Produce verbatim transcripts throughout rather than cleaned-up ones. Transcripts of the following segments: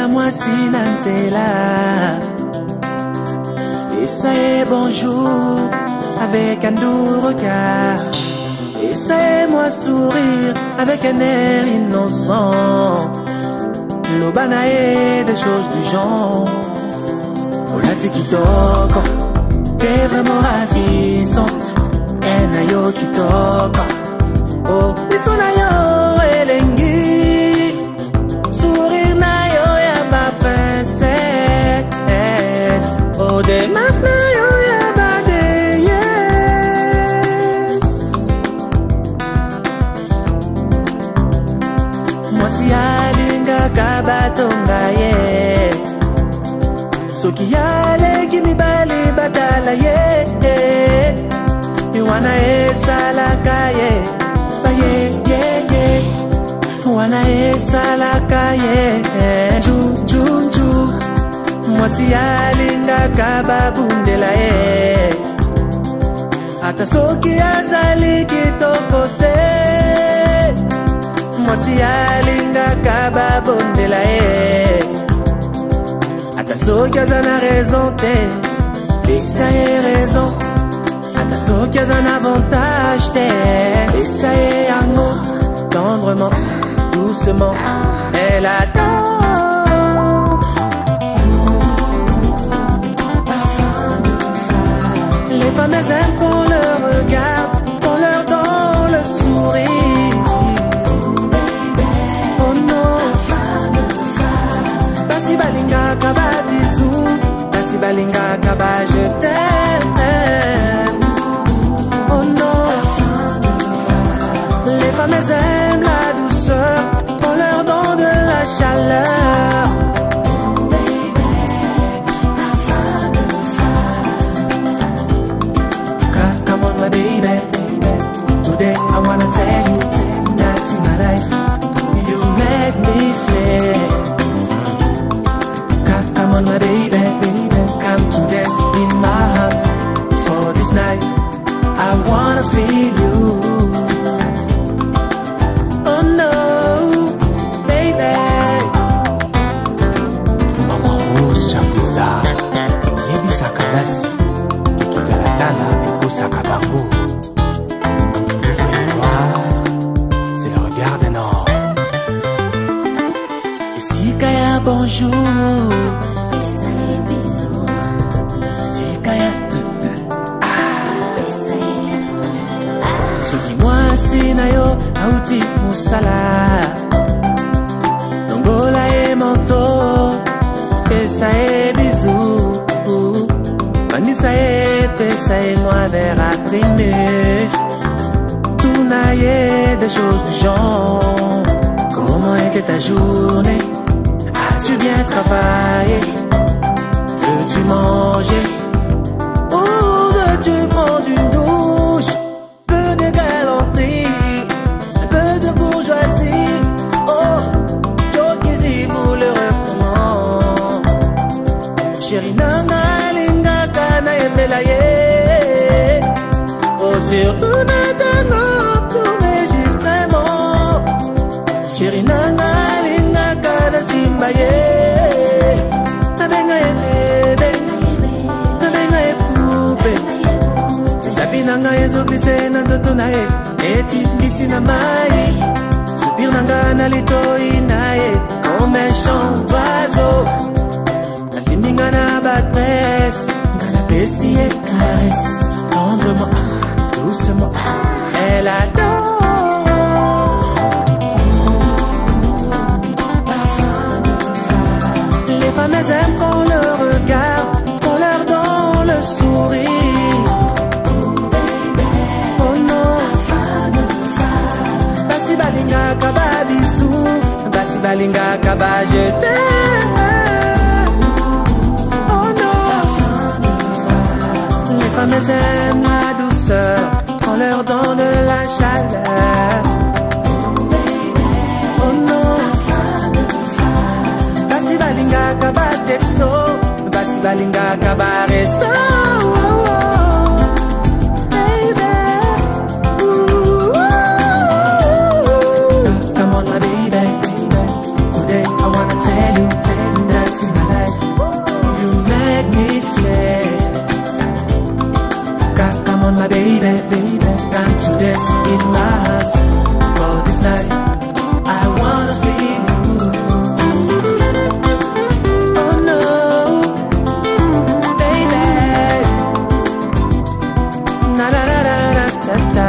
la moi sinantela. Et ça est bonjour avec un doux regard. Et ça est moi sourire avec un air innocent. L'obana est des choses du genre. Olati kitoko, t'es vraiment ravissante. Enayo kitoko, oh, bisonayo elengi. Sourire nayo ya ba princesse. Oh, démarche nayo ya ba déesse. Moi si alinga kabatonga ye. Soki yale kimi bali batala ye. Wana esalaka ye, baye ye ye. Wana esalaka ye, ju ju ju. Mwasi alinga kababundela ye. Ata soki azali kitoko te. Mwasi alinga kababundela ye. Ata soki azana raison te. Esa est raison. Ata soki a un avantage t'es. Et ça est un mot, tendrement, doucement, elle attend. Les femmes elles aiment qu'on leur regarde, qu'on leur donne le sourire. Oh non, Basi balinga kaba bisou, Basi balinga kaba je t'aime. Les femmes aiment la douceur, on leur donne de la chaleur. Come on my baby, today I wanna tell you that in my life you make me feel. Come on my baby, come to dance in my arms. For this night I wanna feel you. C'est le regard d'un homme. Sikaya bonjour, Sikaya bisous, Sikaya soki mwasi na yo auti musala. Longola e manto, pesa e bisous. Vanessa et pesa et moi vers Aprimus. Tout naïe des choses du genre. Comment était ta journée? As-tu bien travaillé? Veux-tu manger? Ou veux-tu prendre une douche? Peu de galanterie, un peu de bourgeoisie. Oh, Jokizi vous le recommande. Chérie Nanga. Oh, surtout n'attends pour enregistrement. Chérie Nanga, Linga, Kada, Simbaye. Nabenga e bébé, nabenga e poupée. Sabi Nanga e zoglisse na toto na e. Eti bisi na mai. Soupir Nanga na litoi na e. Comme un chant d'oiseau. La siminga na batresse. Bessie et caresse, tendrement, doucement, elle adore. Les femmes elles aiment qu'on leur regarde, qu'on leur donne le sourire. Oh non, Basi balinga kaba bisou, Basi balinga kaba je t'aime. Les femmes aiment la douceur, on leur donne de la chaleur. Oh non, Basi balinga kaba texto, Basi balinga kaba resto. Baby, ooh, ooh. Come on my baby, today I wanna tell you, tell you. baby, baby, come to dance in my house. For this night, I wanna feel you. Oh no, baby. Na na na na na na na.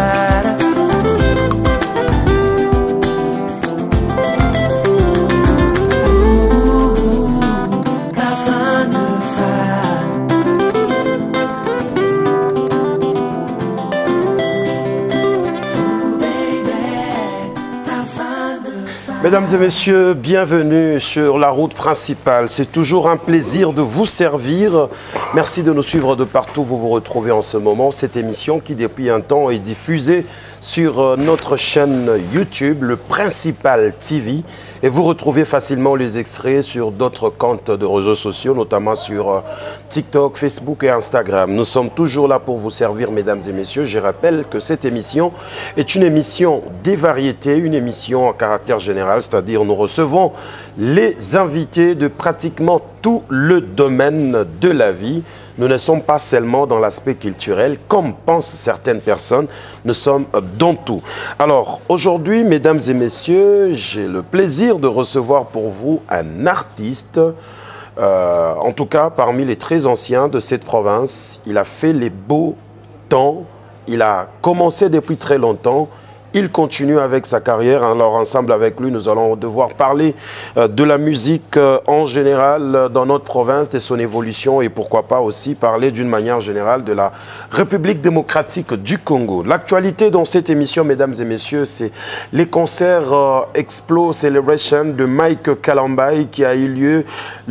Mesdames et messieurs, bienvenue sur la route principale. C'est toujours un plaisir de vous servir. Merci de nous suivre de partout où vous vous retrouvez en ce moment. Cette émission qui depuis un temps est diffusée sur notre chaîne YouTube, le Principal T V. Et vous retrouvez facilement les extraits sur d'autres comptes de réseaux sociaux, notamment sur TikTok, Facebook et Instagram. Nous sommes toujours là pour vous servir, mesdames et messieurs. Je rappelle que cette émission est une émission des variétés, une émission à caractère général, c'est-à-dire nous recevons les invités de pratiquement tout le domaine de la vie. Nous ne sommes pas seulement dans l'aspect culturel, comme pensent certaines personnes, nous sommes dans tout. Alors, aujourd'hui, mesdames et messieurs, j'ai le plaisir de recevoir pour vous un artiste, euh, en tout cas parmi les très anciens de cette province. Il a fait les beaux temps, il a commencé depuis très longtemps. Il continue avec sa carrière. Alors, ensemble avec lui, nous allons devoir parler euh, de la musique euh, en général euh, dans notre province, de son évolution et pourquoi pas aussi parler d'une manière générale de la République démocratique du Congo. L'actualité dans cette émission, mesdames et messieurs, c'est les concerts euh, Explo Celebration de Mike Kalambai qui a eu lieu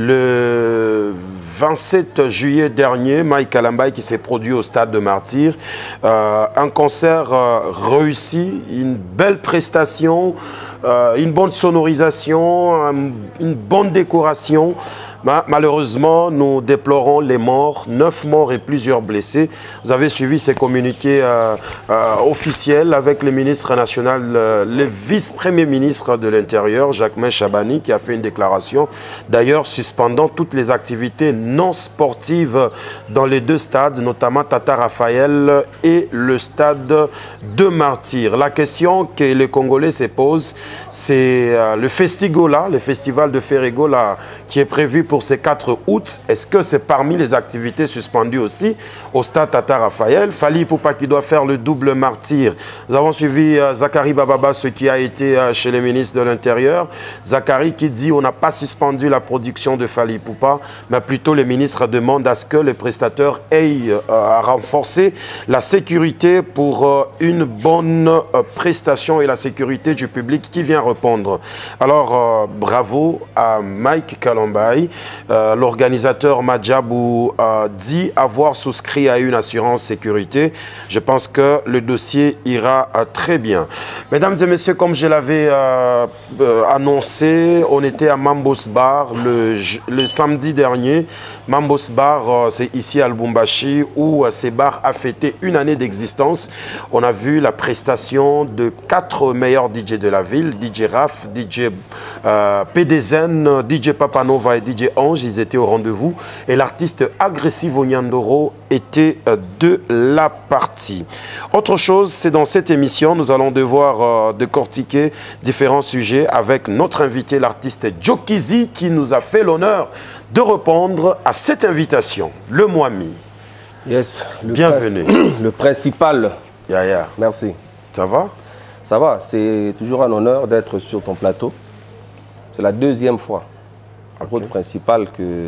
le vingt-sept juillet dernier. Mike Kalambai qui s'est produit au Stade de Martyrs. Euh, un concert euh, réussi. Une belle prestation, euh, une bonne sonorisation, un, une bonne décoration. Malheureusement, nous déplorons les morts, neuf morts et plusieurs blessés. Vous avez suivi ces communiqués euh, euh, officiels avec le ministre national, euh, le vice-premier ministre de l'Intérieur, Jacquemain Chabani, qui a fait une déclaration, d'ailleurs suspendant toutes les activités non sportives dans les deux stades, notamment Tata Raphaël et le stade de Martyrs. La question que les Congolais se posent, c'est euh, le Festigola, le festival de Ferregola, qui est prévu pour pour ce quatre août, est-ce que c'est parmi les activités suspendues aussi au stade Tata Raphaël? Fally Ipupa qui doit faire le double martyr. Nous avons suivi euh, Zachary Bababa, ce qui a été euh, chez le ministre de l'Intérieur. Zachary qui dit on n'a pas suspendu la production de Fally Ipupa, mais plutôt le ministre demande à ce que les prestataires aient euh, à renforcer la sécurité pour euh, une bonne euh, prestation et la sécurité du public qui vient répondre. Alors, euh, bravo à Mike Kalambai. Euh, L'organisateur Madjabou euh, dit avoir souscrit à une assurance sécurité. Je pense que le dossier ira euh, très bien. Mesdames et messieurs, comme je l'avais euh, euh, annoncé, on était à Mambos Bar le, le samedi dernier. Mambos Bar, euh, c'est ici à Lubumbashi, où euh, ces bars a fêté une année d'existence. On a vu la prestation de quatre meilleurs D J de la ville, D J Raf, D J euh, P D Z N, D J Papanova et D J Ange, ils étaient au rendez-vous et l'artiste Agressive Onyandoro était euh, de la partie. Autre chose, c'est dans cette émission, nous allons devoir euh, décortiquer différents sujets avec notre invité, l'artiste Jokizi, qui nous a fait l'honneur de répondre à cette invitation. Le Mwami. Yes, le bienvenue. Le principal. Yeah, yeah. Merci. Ça va? Ça va, c'est toujours un honneur d'être sur ton plateau. C'est la deuxième fois. La route principale que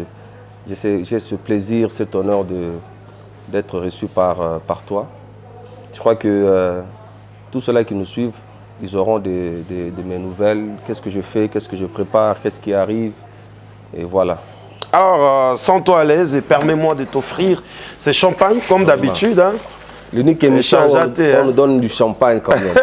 j'ai ce plaisir, cet honneur d'être reçu par, euh, par toi. Je crois que euh, tous ceux-là qui nous suivent, ils auront de, de, de mes nouvelles. Qu'est-ce que je fais, qu'est-ce que je prépare, qu'est-ce qui arrive. Et voilà. Alors, euh, sens-toi à l'aise et permets-moi de t'offrir ces champagnes comme d'habitude. Hein. L'unique émission, on, on nous donne du champagne quand même.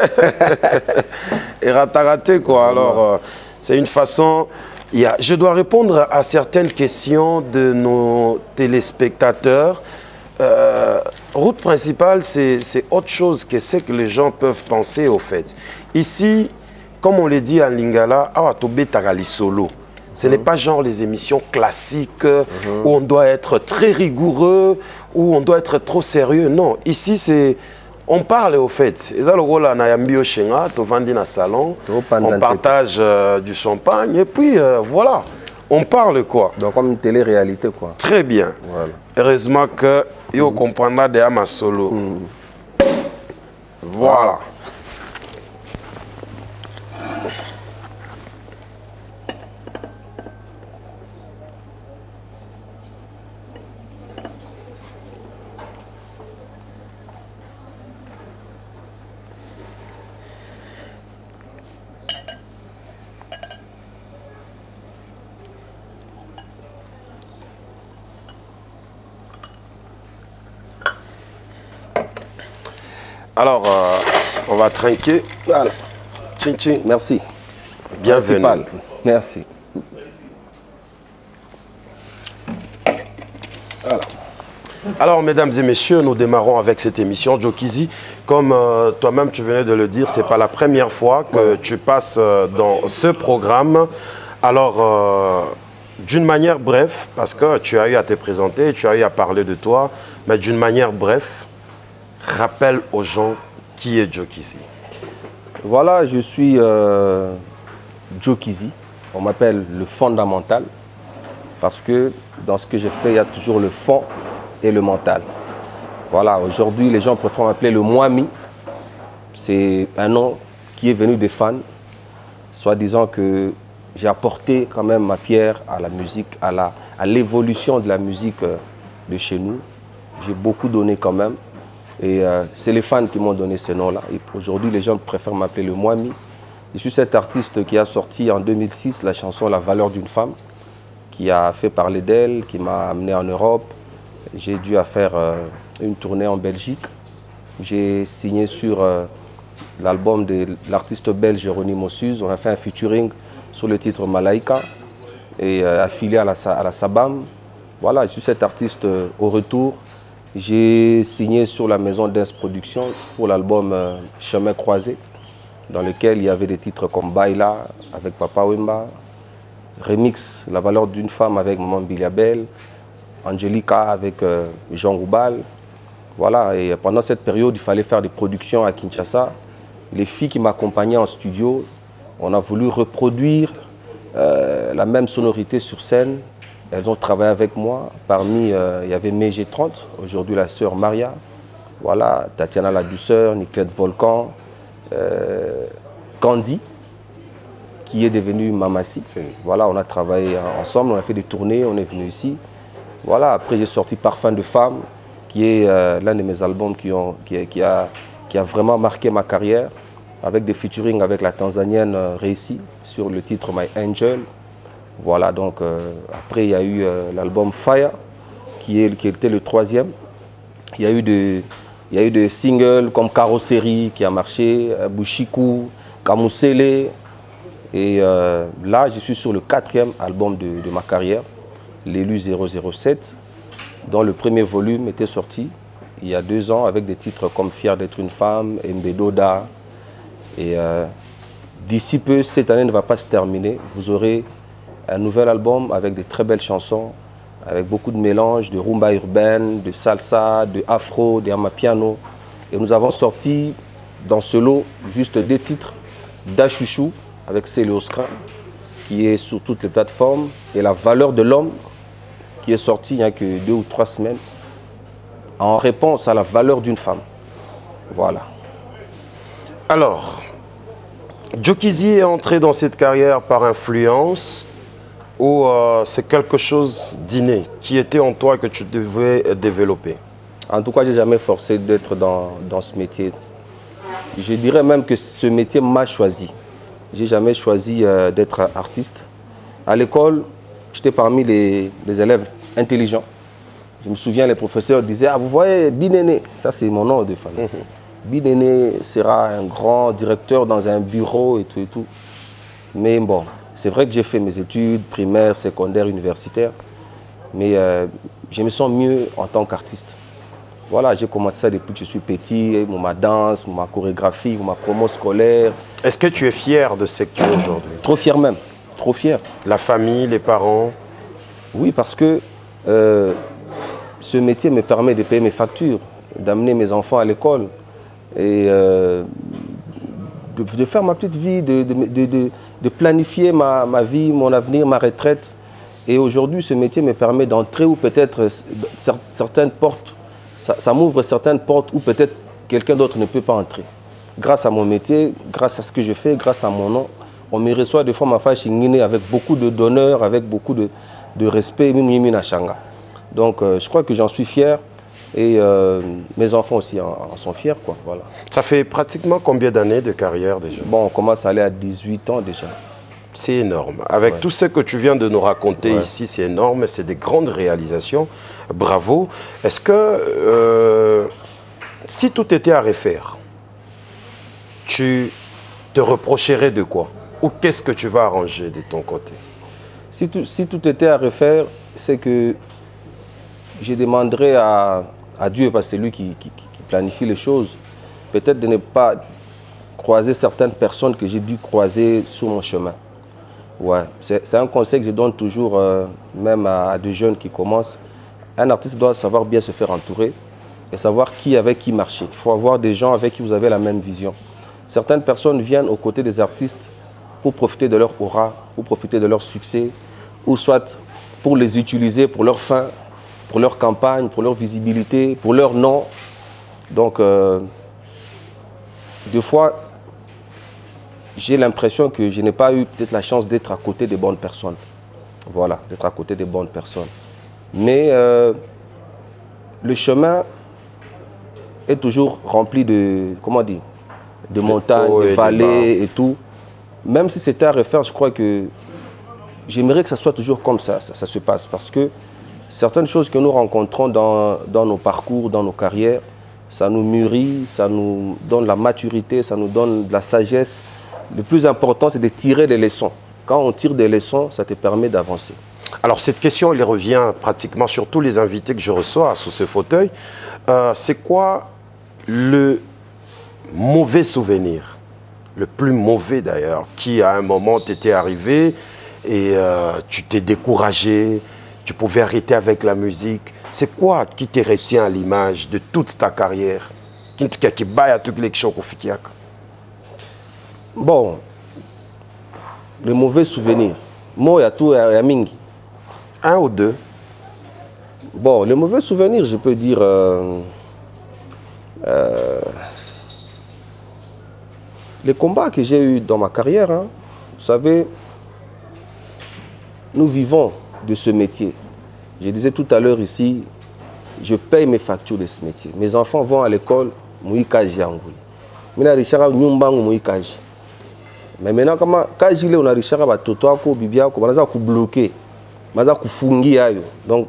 Et rataraté quoi. Alors, euh, c'est une façon... Yeah, je dois répondre à certaines questions de nos téléspectateurs. Euh, route principale, c'est autre chose que ce que les gens peuvent penser au fait. Ici, comme on le dit à Lingala, solo. Ce n'est pas genre les émissions classiques mmh. où on doit être très rigoureux, où on doit être trop sérieux. Non, ici c'est On parle au fait. Et ça, le rôle, on a un biochéna, tu vends dans le salon, on partage euh, du champagne, et puis euh, voilà. On parle quoi? Donc comme une télé-réalité quoi. Très bien. Voilà. Heureusement que yo mm. comprendra de ma solo. Mm. Voilà. Alors, euh, on va trinquer. Voilà. Tchin, tchin. Merci. Bienvenue. Principal. Merci. Voilà. Alors, mesdames et messieurs, nous démarrons avec cette émission. Joe Kizzy, comme euh, toi-même tu venais de le dire, ce n'est pas la première fois que ouais. tu passes euh, dans ce programme. Alors, euh, d'une manière bref, parce que tu as eu à te présenter, tu as eu à parler de toi, mais d'une manière bref, rappelle aux gens qui est Joe Kizzy. Voilà, je suis euh, Joe Kizzy. On m'appelle le fondamental parce que dans ce que je fais, il y a toujours le fond et le mental. Voilà, aujourd'hui, les gens préfèrent m'appeler le Mwami. C'est un nom qui est venu des fans, soit disant que j'ai apporté quand même ma pierre à la musique, à la, à l'évolution de la musique de chez nous. J'ai beaucoup donné quand même. Et euh, c'est les fans qui m'ont donné ce nom-là. Et aujourd'hui, les gens préfèrent m'appeler le Mwami. Je suis cet artiste qui a sorti en deux mille six la chanson La valeur d'une femme, qui a fait parler d'elle, qui m'a amené en Europe. J'ai dû faire euh, une tournée en Belgique. J'ai signé sur euh, l'album de l'artiste belge Jérônimo Suze. On a fait un featuring sur le titre Malaika et euh, affilié à la, à la Sabam. Voilà, je suis cet artiste euh, au retour. J'ai signé sur la maison Dance Production pour l'album euh, Chemin Croisé, dans lequel il y avait des titres comme Baila avec Papa Wemba, Remix, La valeur d'une femme avec Maman Biliabel, Angelica avec euh, Jean Roubal. Voilà, et pendant cette période, il fallait faire des productions à Kinshasa. Les filles qui m'accompagnaient en studio, on a voulu reproduire euh, la même sonorité sur scène. Elles ont travaillé avec moi. Parmi, euh, il y avait Mégé trente, aujourd'hui la sœur Maria. Voilà, Tatiana La Douceur, Niclette Volcan, euh, Candy, qui est devenue Mamassi. Voilà, on a travaillé ensemble, on a fait des tournées, on est venu ici. Voilà, après j'ai sorti Parfum de femme, qui est euh, l'un de mes albums qui, ont, qui, qui, a, qui a vraiment marqué ma carrière, avec des featuring avec la Tanzanienne euh, Réussi sur le titre My Angel. Voilà, donc euh, après il y a eu euh, l'album Fire, qui, est, qui était le troisième. Il y a eu des, il y a eu des singles comme Carrosserie qui a marché, euh, Bushiku, Kamusele. Et euh, là, je suis sur le quatrième album de, de ma carrière, L'élu zéro zéro sept, dont le premier volume était sorti il y a deux ans avec des titres comme Fier d'être une femme, Mbedoda. Et euh, d'ici peu, cette année ne va pas se terminer. Vous aurez un nouvel album avec de très belles chansons, avec beaucoup de mélanges de rumba urbaine, de salsa, de afro, de amapiano. Et nous avons sorti dans ce lot juste deux titres, Dachouchou avec Célé Oscar, qui est sur toutes les plateformes, et La valeur de l'homme, qui est sorti il n'y a que deux ou trois semaines, en réponse à la valeur d'une femme. Voilà. Alors, Joe Kizzy est entré dans cette carrière par influence, ou euh, c'est quelque chose d'inné qui était en toi que tu devais développer? En tout cas, je n'ai jamais forcé d'être dans, dans ce métier. Je dirais même que ce métier m'a choisi. Je n'ai jamais choisi euh, d'être artiste. À l'école, j'étais parmi les, les élèves intelligents. Je me souviens, les professeurs disaient « Ah, vous voyez, Binéné », ça c'est mon nom de famille. Mm-hmm. Binéné sera un grand directeur dans un bureau et tout et tout. Mais bon, c'est vrai que j'ai fait mes études primaires, secondaires, universitaires, mais euh, je me sens mieux en tant qu'artiste. Voilà, j'ai commencé ça depuis que je suis petit, ma danse, ma chorégraphie, ma promo scolaire. Est-ce que tu es fier de ce que tu es aujourd'hui? Trop fier même, trop fier. La famille, les parents? Oui, parce que euh, ce métier me permet de payer mes factures, d'amener mes enfants à l'école. et euh, de, de faire ma petite vie, de, de, de, de, de planifier ma, ma vie, mon avenir, ma retraite. Et aujourd'hui, ce métier me permet d'entrer où peut-être certaines portes, ça, ça m'ouvre certaines portes où peut-être quelqu'un d'autre ne peut pas entrer. Grâce à mon métier, grâce à ce que je fais, grâce à mon nom, on me reçoit des fois ma femme Chingine avec beaucoup d'honneur, avec beaucoup de, de respect, donc euh, je crois que j'en suis fier et euh, mes enfants aussi en, en sont fiers, quoi. Voilà. Ça fait pratiquement combien d'années de carrière déjà? Bon, on commence à aller à dix-huit ans déjà. C'est énorme. Avec ouais. tout ce que tu viens de nous raconter ouais. ici, c'est énorme, c'est des grandes réalisations. Bravo. Est-ce que euh, si tout était à refaire, tu te reprocherais de quoi? Ou qu'est-ce que tu vas arranger de ton côté? Si tout, si tout était à refaire, c'est que je demanderais à, à Dieu, parce que c'est lui qui, qui, qui planifie les choses, peut-être de ne pas croiser certaines personnes que j'ai dû croiser sur mon chemin. Ouais, c'est un conseil que je donne toujours, euh, même à, à des jeunes qui commencent. Un artiste doit savoir bien se faire entourer et savoir qui avec qui marcher. Il faut avoir des gens avec qui vous avez la même vision. Certaines personnes viennent aux côtés des artistes pour profiter de leur aura, pour profiter de leur succès, ou soit pour les utiliser pour leur fin, pour leur campagne, pour leur visibilité, pour leur nom. Donc, euh, des fois, j'ai l'impression que je n'ai pas eu peut-être la chance d'être à côté des bonnes personnes. Voilà, d'être à côté des bonnes personnes. Mais euh, le chemin est toujours rempli de, comment dire, de montagnes, de vallées et tout. Même si c'était à refaire, je crois que j'aimerais que ça soit toujours comme ça, ça, ça se passe. Parce que certaines choses que nous rencontrons dans, dans nos parcours, dans nos carrières, ça nous mûrit, ça nous donne la maturité, ça nous donne de la sagesse. Le plus important, c'est de tirer des leçons. Quand on tire des leçons, ça te permet d'avancer. Alors cette question, elle revient pratiquement sur tous les invités que je reçois sous ce fauteuil. Euh, c'est quoi le mauvais souvenir, le plus mauvais d'ailleurs, qui à un moment t'était arrivé et euh, tu t'es découragé, tu pouvais arrêter avec la musique? C'est quoi qui te retient à l'image de toute ta carrière? Bon, le mauvais souvenir. Moi, il y a tout, il y a mingi. Un ou deux? Bon, le mauvais souvenir, je peux dire... Euh, euh, les combats que j'ai eus dans ma carrière, hein, vous savez, nous vivons de ce métier. Je disais tout à l'heure ici, je paye mes factures de ce métier. Mes enfants vont à l'école, Mouikaji Angoui. Mina Richara Nyumbangu Mouikaji. Mais maintenant, quand je on a Richara Batotoako, Bibiako, on a bloqué, on a fungi ayo. Donc,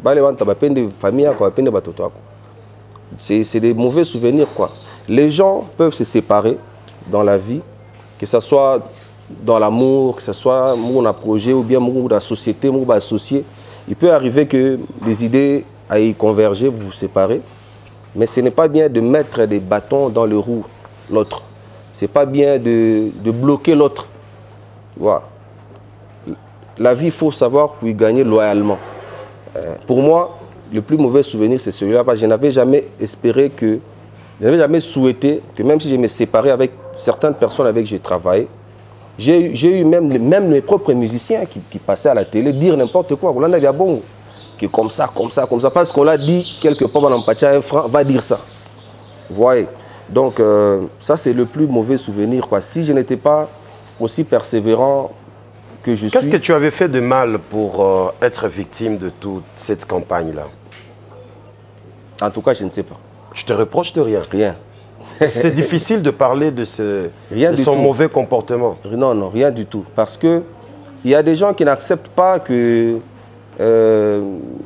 c'est des mauvais souvenirs, quoi. Les gens peuvent se séparer dans la vie, que ce soit dans l'amour, que ce soit dans un projet ou bien dans la société, dans associé. Il peut arriver que les idées aillent converger, vous vous séparez, mais ce n'est pas bien de mettre des bâtons dans le roue l'autre. Ce n'est pas bien de, de bloquer l'autre. Voilà. La vie, il faut savoir pour y gagner loyalement. Euh, pour moi, le plus mauvais souvenir, c'est celui-là, parce que je n'avais jamais espéré que, je n'avais jamais souhaité que même si je me séparais avec certaines personnes avec qui j'ai travaillé, j'ai eu même, même mes propres musiciens qui, qui passaient à la télé dire n'importe quoi. On a dit, bon, qui est comme ça, comme ça, comme ça, parce qu'on l'a dit quelque part dans le un franc, va dire ça. Vous voyez? Donc, euh, ça, c'est le plus mauvais souvenir, quoi. Si je n'étais pas aussi persévérant que je suis... Qu'est-ce que tu avais fait de mal pour euh, être victime de toute cette campagne-là? En tout cas, je ne sais pas. Je te reproche de rien? Rien. C'est difficile de parler de, ce, rien de du son tout. mauvais comportement. Non, non, rien du tout. Parce que il y a des gens qui n'acceptent pas que... Euh,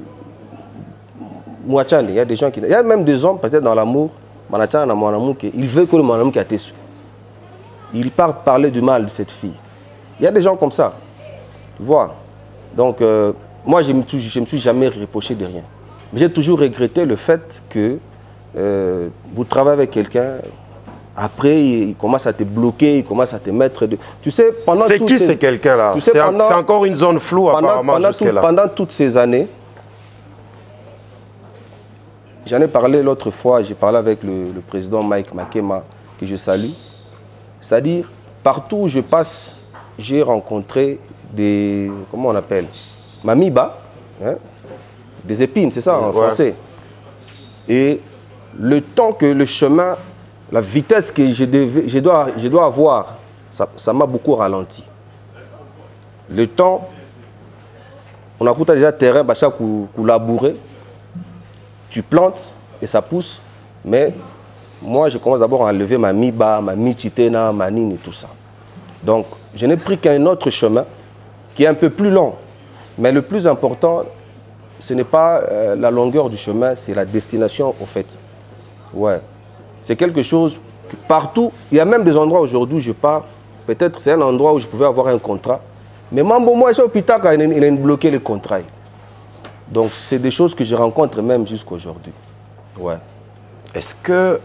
il y a des gens qui... Il y a même des hommes, peut-être dans l'amour, il veut que le mon amour qui a été su. Il part parler du mal de cette fille. Il y a des gens comme ça. Tu vois. Donc, euh, moi, je ne me, me suis jamais reproché de rien. Mais j'ai toujours regretté le fait que euh, vous travaillez avec quelqu'un, après, il, il commence à te bloquer, il commence à te mettre... De... Tu sais, pendant... C'est qui ces quelqu'un-là? C'est encore une zone floue, pendant, apparemment, pendant, jusque-là. Pendant toutes ces années, j'en ai parlé l'autre fois, j'ai parlé avec le, le président Mike Makema, que je salue. C'est-à-dire, partout où je passe, j'ai rencontré des, comment on appelle, mamiba, hein, des épines, c'est ça en ouais. français. Et le temps que le chemin, la vitesse que je, devais, je, dois, je dois avoir, ça m'a beaucoup ralenti. Le temps, on a déjà terrain, bah, chaque coup, coup labouré, tu plantes et ça pousse, mais moi je commence d'abord à enlever ma miba, ma michitena, ma nine et tout ça. Donc je n'ai pris qu'un autre chemin qui est un peu plus long, mais le plus important, ce n'est pas euh, la longueur du chemin, c'est la destination au fait. Ouais, c'est quelque chose que partout, il y a même des endroits aujourd'hui où je pars, peut-être c'est un endroit où je pouvais avoir un contrat, mais mambo moi, je suis au Pitaka, il a bloqué le contrat. Donc c'est des choses que je rencontre même jusqu'à aujourd'hui. Ouais. Est-ce que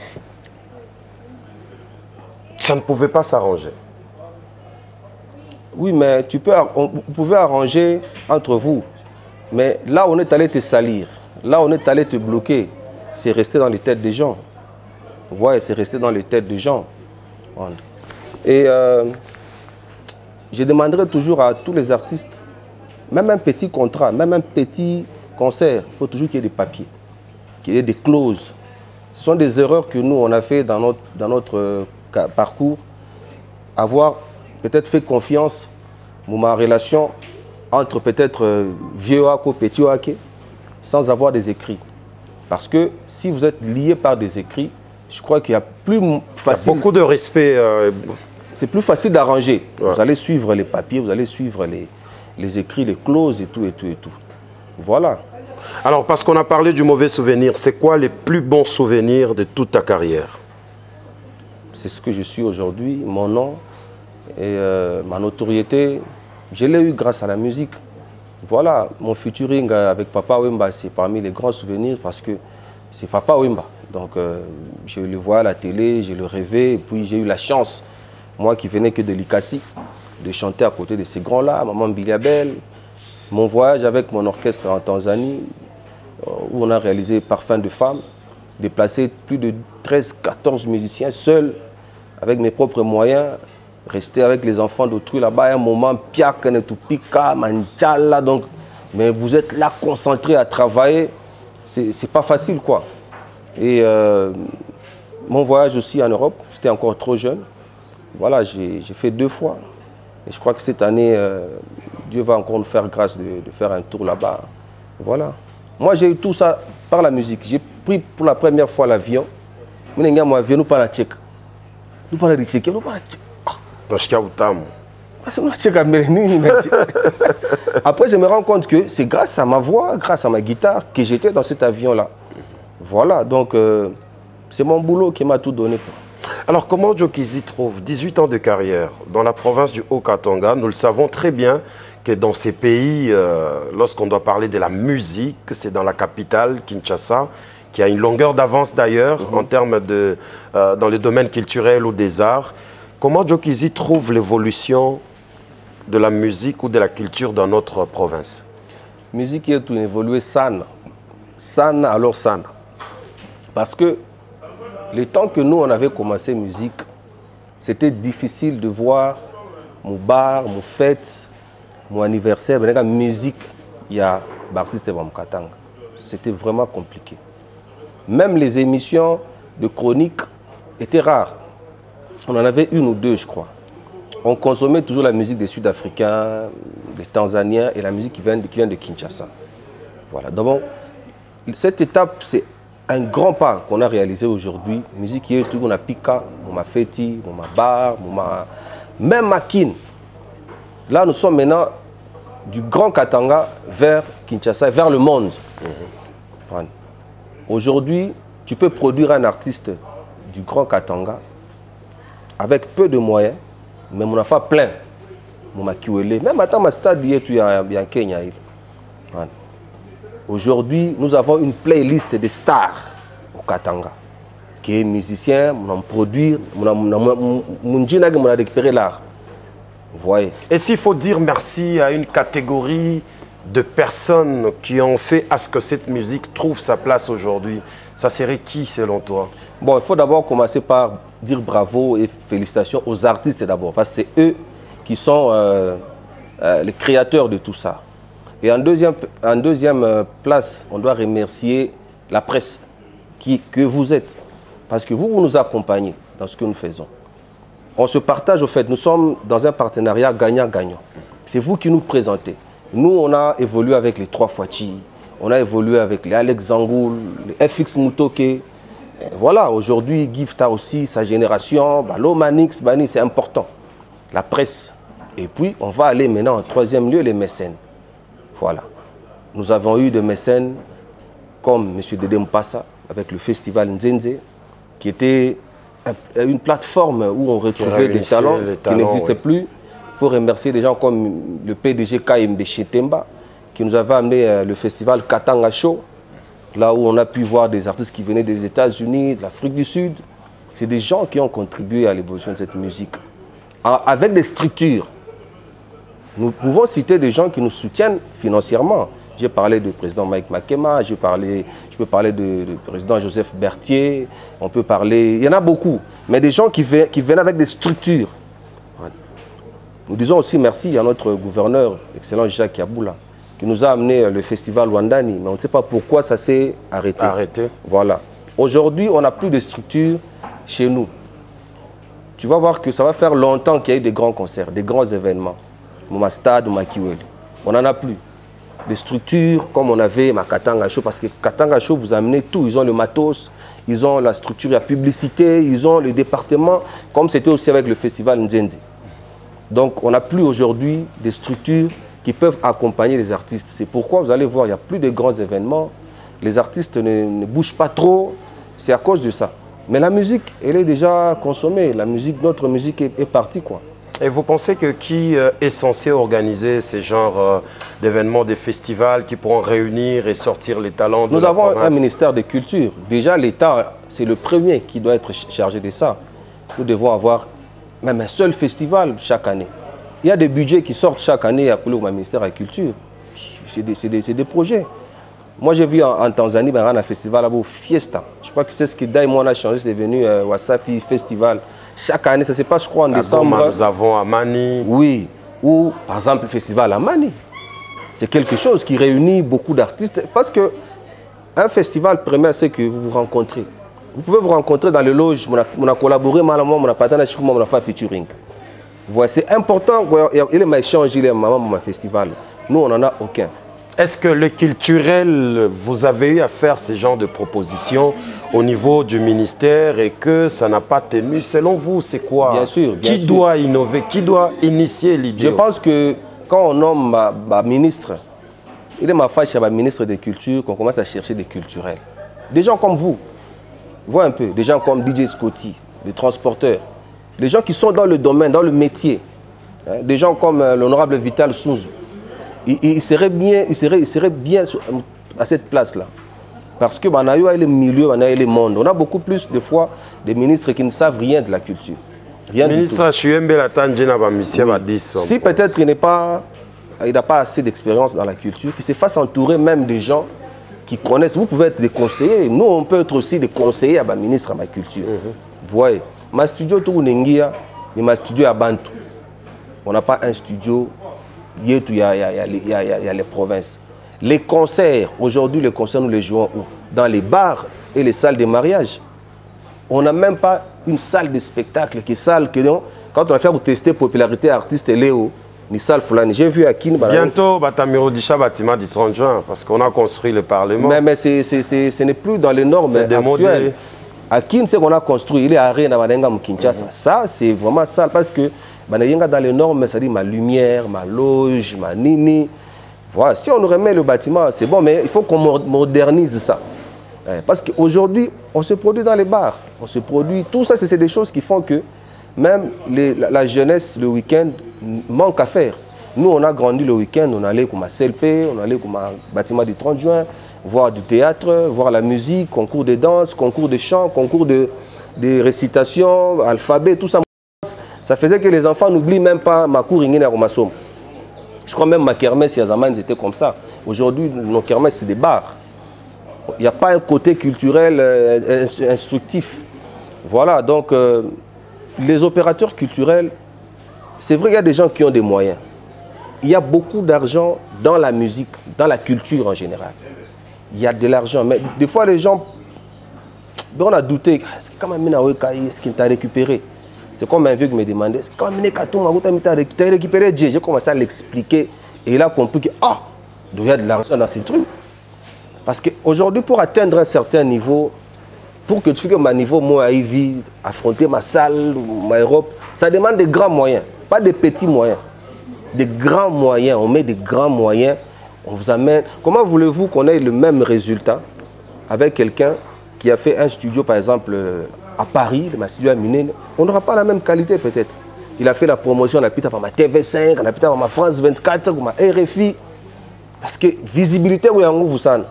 ça ne pouvait pas s'arranger? Oui, mais tu peux, on, vous pouvez arranger entre vous. Mais là, on est allé te salir. Là, on est allé te bloquer. C'est resté dans les têtes des gens. Vous voyez, c'est resté dans les têtes des gens. Et euh, je demanderai toujours à tous les artistes, même un petit contrat, même un petit concert, il faut toujours qu'il y ait des papiers, qu'il y ait des clauses. Ce sont des erreurs que nous, on a fait dans notre, dans notre euh, parcours. Avoir peut-être fait confiance dans ma relation entre peut-être euh, vieux Wako, petit Wake, sans avoir des écrits. Parce que si vous êtes liés par des écrits, je crois qu'il y a plus facile... Il y a beaucoup de respect. Euh... C'est plus facile d'arranger. Ouais. Vous allez suivre les papiers, vous allez suivre les, les écrits, les clauses et tout, et tout, et tout. Voilà. Alors, parce qu'on a parlé du mauvais souvenir, c'est quoi les plus bons souvenirs de toute ta carrière? C'est ce que je suis aujourd'hui, mon nom et euh, ma notoriété. Je l'ai eu grâce à la musique. Voilà, mon featuring avec Papa Wemba, c'est parmi les grands souvenirs parce que c'est Papa Wemba. Donc, euh, je le vois à la télé, je le rêvais, et puis j'ai eu la chance, moi qui venais que de l'Ikasi, de chanter à côté de ces grands-là, Maman Biliabel. Mon voyage avec mon orchestre en Tanzanie, où on a réalisé Parfum de femme, déplacé plus de treize quatorze musiciens seuls, avec mes propres moyens, rester avec les enfants d'autrui là-bas, à un moment, Piak, Netupika, Manchala, donc, mais vous êtes là concentrés à travailler, c'est pas facile quoi. Et euh, mon voyage aussi en Europe, j'étais encore trop jeune, voilà, j'ai fait deux fois. Et je crois que cette année, euh, Dieu va encore nous faire grâce de, de faire un tour là-bas. Voilà. Moi, j'ai eu tout ça par la musique. J'ai pris pour la première fois l'avion. Nous parlons pas la tchèque. Nous parlons de tchèque. Nous parlons de tchèque. Après, je me rends compte que c'est grâce à ma voix, grâce à ma guitare, que j'étais dans cet avion-là. Voilà. Donc, euh, c'est mon boulot qui m'a tout donné. Alors, comment Joe Kizzy trouve dix-huit ans de carrière dans la province du Haut-Katanga? Nous le savons très bien que dans ces pays, euh, lorsqu'on doit parler de la musique, c'est dans la capitale, Kinshasa, qui a une longueur d'avance d'ailleurs mm-hmm. en termes de, euh, dans les domaines culturels ou des arts. Comment Joe Kizzy trouve l'évolution de la musique ou de la culture dans notre province? Musique qui est tout évolué sana. Sana alors sana. Parce que le temps que nous, on avait commencé musique, c'était difficile de voir mon bar, mon fête, mon anniversaire, la musique, il y a Baptiste Bamkatanga. C'était vraiment compliqué. Même les émissions de chronique étaient rares. On en avait une ou deux, je crois. On consommait toujours la musique des Sud-Africains, des Tanzaniens et la musique qui vient de, qui vient de Kinshasa. Voilà. Donc, cette étape, c'est un grand pas qu'on a réalisé aujourd'hui. Musique qui est tout, on a Pika, on a Feti, on a Bar, on a même Makin. Là, nous sommes maintenant du Grand Katanga vers Kinshasa, vers le monde. Mm-hmm. Aujourd'hui, tu peux produire un artiste du Grand Katanga avec peu de moyens, mais on a fait plein. On a kiwele. Même à ma stade, il y a un Kenya. Aujourd'hui, nous avons une playlist de stars au Katanga, qui est musicien, on produit, on a récupéré l'art. Vous voyez. Et s'il faut dire merci à une catégorie de personnes qui ont fait à ce que cette musique trouve sa place aujourd'hui, ça serait qui selon toi? Bon, il faut d'abord commencer par dire bravo et félicitations aux artistes d'abord, parce que c'est eux qui sont euh, euh, les créateurs de tout ça. Et en deuxième, en deuxième euh, place, on doit remercier la presse qui, que vous êtes, parce que vous, vous nous accompagnez dans ce que nous faisons. On se partage au fait, nous sommes dans un partenariat gagnant-gagnant. C'est vous qui nous présentez. Nous, on a évolué avec les trois Fouachi, on a évolué avec les Alex Zangoul, les F X Mutoke. Et voilà, aujourd'hui, Gift a aussi sa génération, bah, l'Omanix, Bani, c'est important. La presse. Et puis, on va aller maintenant en troisième lieu, les mécènes. Voilà. Nous avons eu des mécènes comme M. Dédé Mpassa, avec le festival Nzenze, qui était une plateforme où on retrouvait des talents, talents qui n'existaient oui. plus. Il faut remercier des gens comme le P D G K M B Chetemba, qui nous avait amené le festival Katanga Show, là où on a pu voir des artistes qui venaient des États-Unis, de l'Afrique du Sud. C'est des gens qui ont contribué à l'évolution de cette musique. Avec des structures. Nous pouvons citer des gens qui nous soutiennent financièrement. J'ai parlé du président Mike Makema, je, parlais, je peux parler du président Joseph Berthier, on peut parler, il y en a beaucoup, mais des gens qui, qui viennent avec des structures. Nous disons aussi merci à notre gouverneur, l'excellent Jacques Yaboula, qui nous a amené le festival Wandani, mais on ne sait pas pourquoi ça s'est arrêté. Arrêté. Voilà. Aujourd'hui, on n'a plus de structures chez nous. Tu vas voir que ça va faire longtemps qu'il y a eu des grands concerts, des grands événements. Mouma Stade, Mouma Kiweli. On n'en a plus. Des structures comme on avait ma Katanga Show, parce que Katanga Show vous amenez tout. Ils ont le matos, ils ont la structure, la publicité, ils ont le département, comme c'était aussi avec le festival Nzenze. Donc on n'a plus aujourd'hui des structures qui peuvent accompagner les artistes. C'est pourquoi vous allez voir, il n'y a plus de grands événements, les artistes ne, ne bougent pas trop, c'est à cause de ça. Mais la musique, elle est déjà consommée, la musique, notre musique est, est partie quoi. Et vous pensez que qui est censé organiser ces genres d'événements, des festivals qui pourront réunir et sortir les talents de Nous la avons province? Un ministère de culture. Déjà, l'État, c'est le premier qui doit être chargé de ça. Nous devons avoir même un seul festival chaque année. Il y a des budgets qui sortent chaque année à au ministère de la Culture. C'est des, des, des projets. Moi, j'ai vu en, en Tanzanie, ben, un festival là-bas, Fiesta. Je crois que c'est ce qui, d'ailleurs, moi, on a changé, c'est devenu euh, Wasafi Festival. Chaque année, ça se passe, je crois, en à décembre. Goma, nous avons Amani. Oui. Ou, par exemple, le festival Amani. C'est quelque chose qui réunit beaucoup d'artistes. Parce que un festival premier, c'est que vous vous rencontrez. Vous pouvez vous rencontrer dans les loges. On a collaboré, malamment, on a partage, on a fait featuring. Voilà, c'est important. Il y a échange, il y a un festival. Nous, on n'en a aucun. Est-ce que le culturel, vous avez eu à faire ce genre de propositions au niveau du ministère et que ça n'a pas tenu? Selon vous, c'est quoi? Bien sûr. Bien qui sûr. doit innover? Qui doit initier l'idée? Je pense que quand on nomme ma, ma ministre, il est ma fâche à ma ministre des Cultures qu'on commence à chercher des culturels. Des gens comme vous, voyez un peu, des gens comme D J Scotty, des transporteurs, des gens qui sont dans le domaine, dans le métier, hein, des gens comme euh, l'honorable Vital Souzou. Il, il, serait bien, il, serait, il serait bien à cette place-là. Parce que bah, on a eu les milieux, on a eu les mondes. On a beaucoup plus de fois des ministres qui ne savent rien de la culture. Rien ministre du tout. Oui. Si peut-être il n'est pas, il n'a pas assez d'expérience dans la culture, qu'il se fasse entourer même des gens qui connaissent. Vous pouvez être des conseillers. Nous, on peut être aussi des conseillers à ma ministre à ma culture. Mm-hmm. Vous voyez, ma studio Tounengia, et ma studio à Bantou. On n'a pas un studio. Il y, y, y, y, y a les provinces. Les concerts, aujourd'hui les concerts nous les jouons où? Dans les bars et les salles de mariage. On n'a même pas une salle de spectacle qui est salle que non. Quand on va faire tester popularité artiste Léo, ni salle Fulani. J'ai vu à Kin. Bientôt, Batamiro Dicha bâtiment du trente juin parce qu'on a construit le Parlement. Mais, mais c est, c est, c est, ce n'est plus dans les normes actuelles. À Kin, c'est qu'on a construit. Il est à Rien à Kinshasa. Ça, c'est vraiment sale parce que dans les normes, ça dit ma lumière, ma loge, ma nini. Voilà. Si on remet le bâtiment, c'est bon, mais il faut qu'on modernise ça. Parce qu'aujourd'hui, on se produit dans les bars. On se produit. Tout ça, c'est des choses qui font que même les, la, la jeunesse, le week-end, manque à faire. Nous, on a grandi le week-end, on allait comme à C L P, on allait comme à bâtiment du trente juin, voir du théâtre, voir la musique, concours de danse, concours de chant, concours de, de récitation, alphabet, tout ça. Ça faisait que les enfants n'oublient même pas ma cour ingénieur au maçon. Je crois même ma kermesse, Yazaman, c'était comme ça. Aujourd'hui, nos kermesses, c'est des bars. Il n'y a pas un côté culturel euh, instructif. Voilà, donc euh, les opérateurs culturels, c'est vrai qu'il y a des gens qui ont des moyens. Il y a beaucoup d'argent dans la musique, dans la culture en général. Il y a de l'argent, mais des fois les gens, on a douté, est-ce qu'il t'a récupéré? C'est comme un vieux qui me demandait, est-ce que tu as récupéré Dieu? J'ai commencé à l'expliquer et il a compris que, ah, il y a de l'argent dans ces trucs. Parce qu'aujourd'hui, pour atteindre un certain niveau, pour que tu fasses ma niveau, moi, Ivy, affronter ma salle, ma Europe, ça demande des grands moyens, pas des petits moyens. Des grands moyens, on met des grands moyens, on vous amène. Comment voulez-vous qu'on ait le même résultat avec quelqu'un qui a fait un studio, par exemple, à Paris, le studio à Mine? On n'aura pas la même qualité peut-être. Il a fait la promotion, on a pu par ma T V cinq, on a pu par ma France vingt-quatre, ma R F I. Parce que visibilité, oui, on vous sent.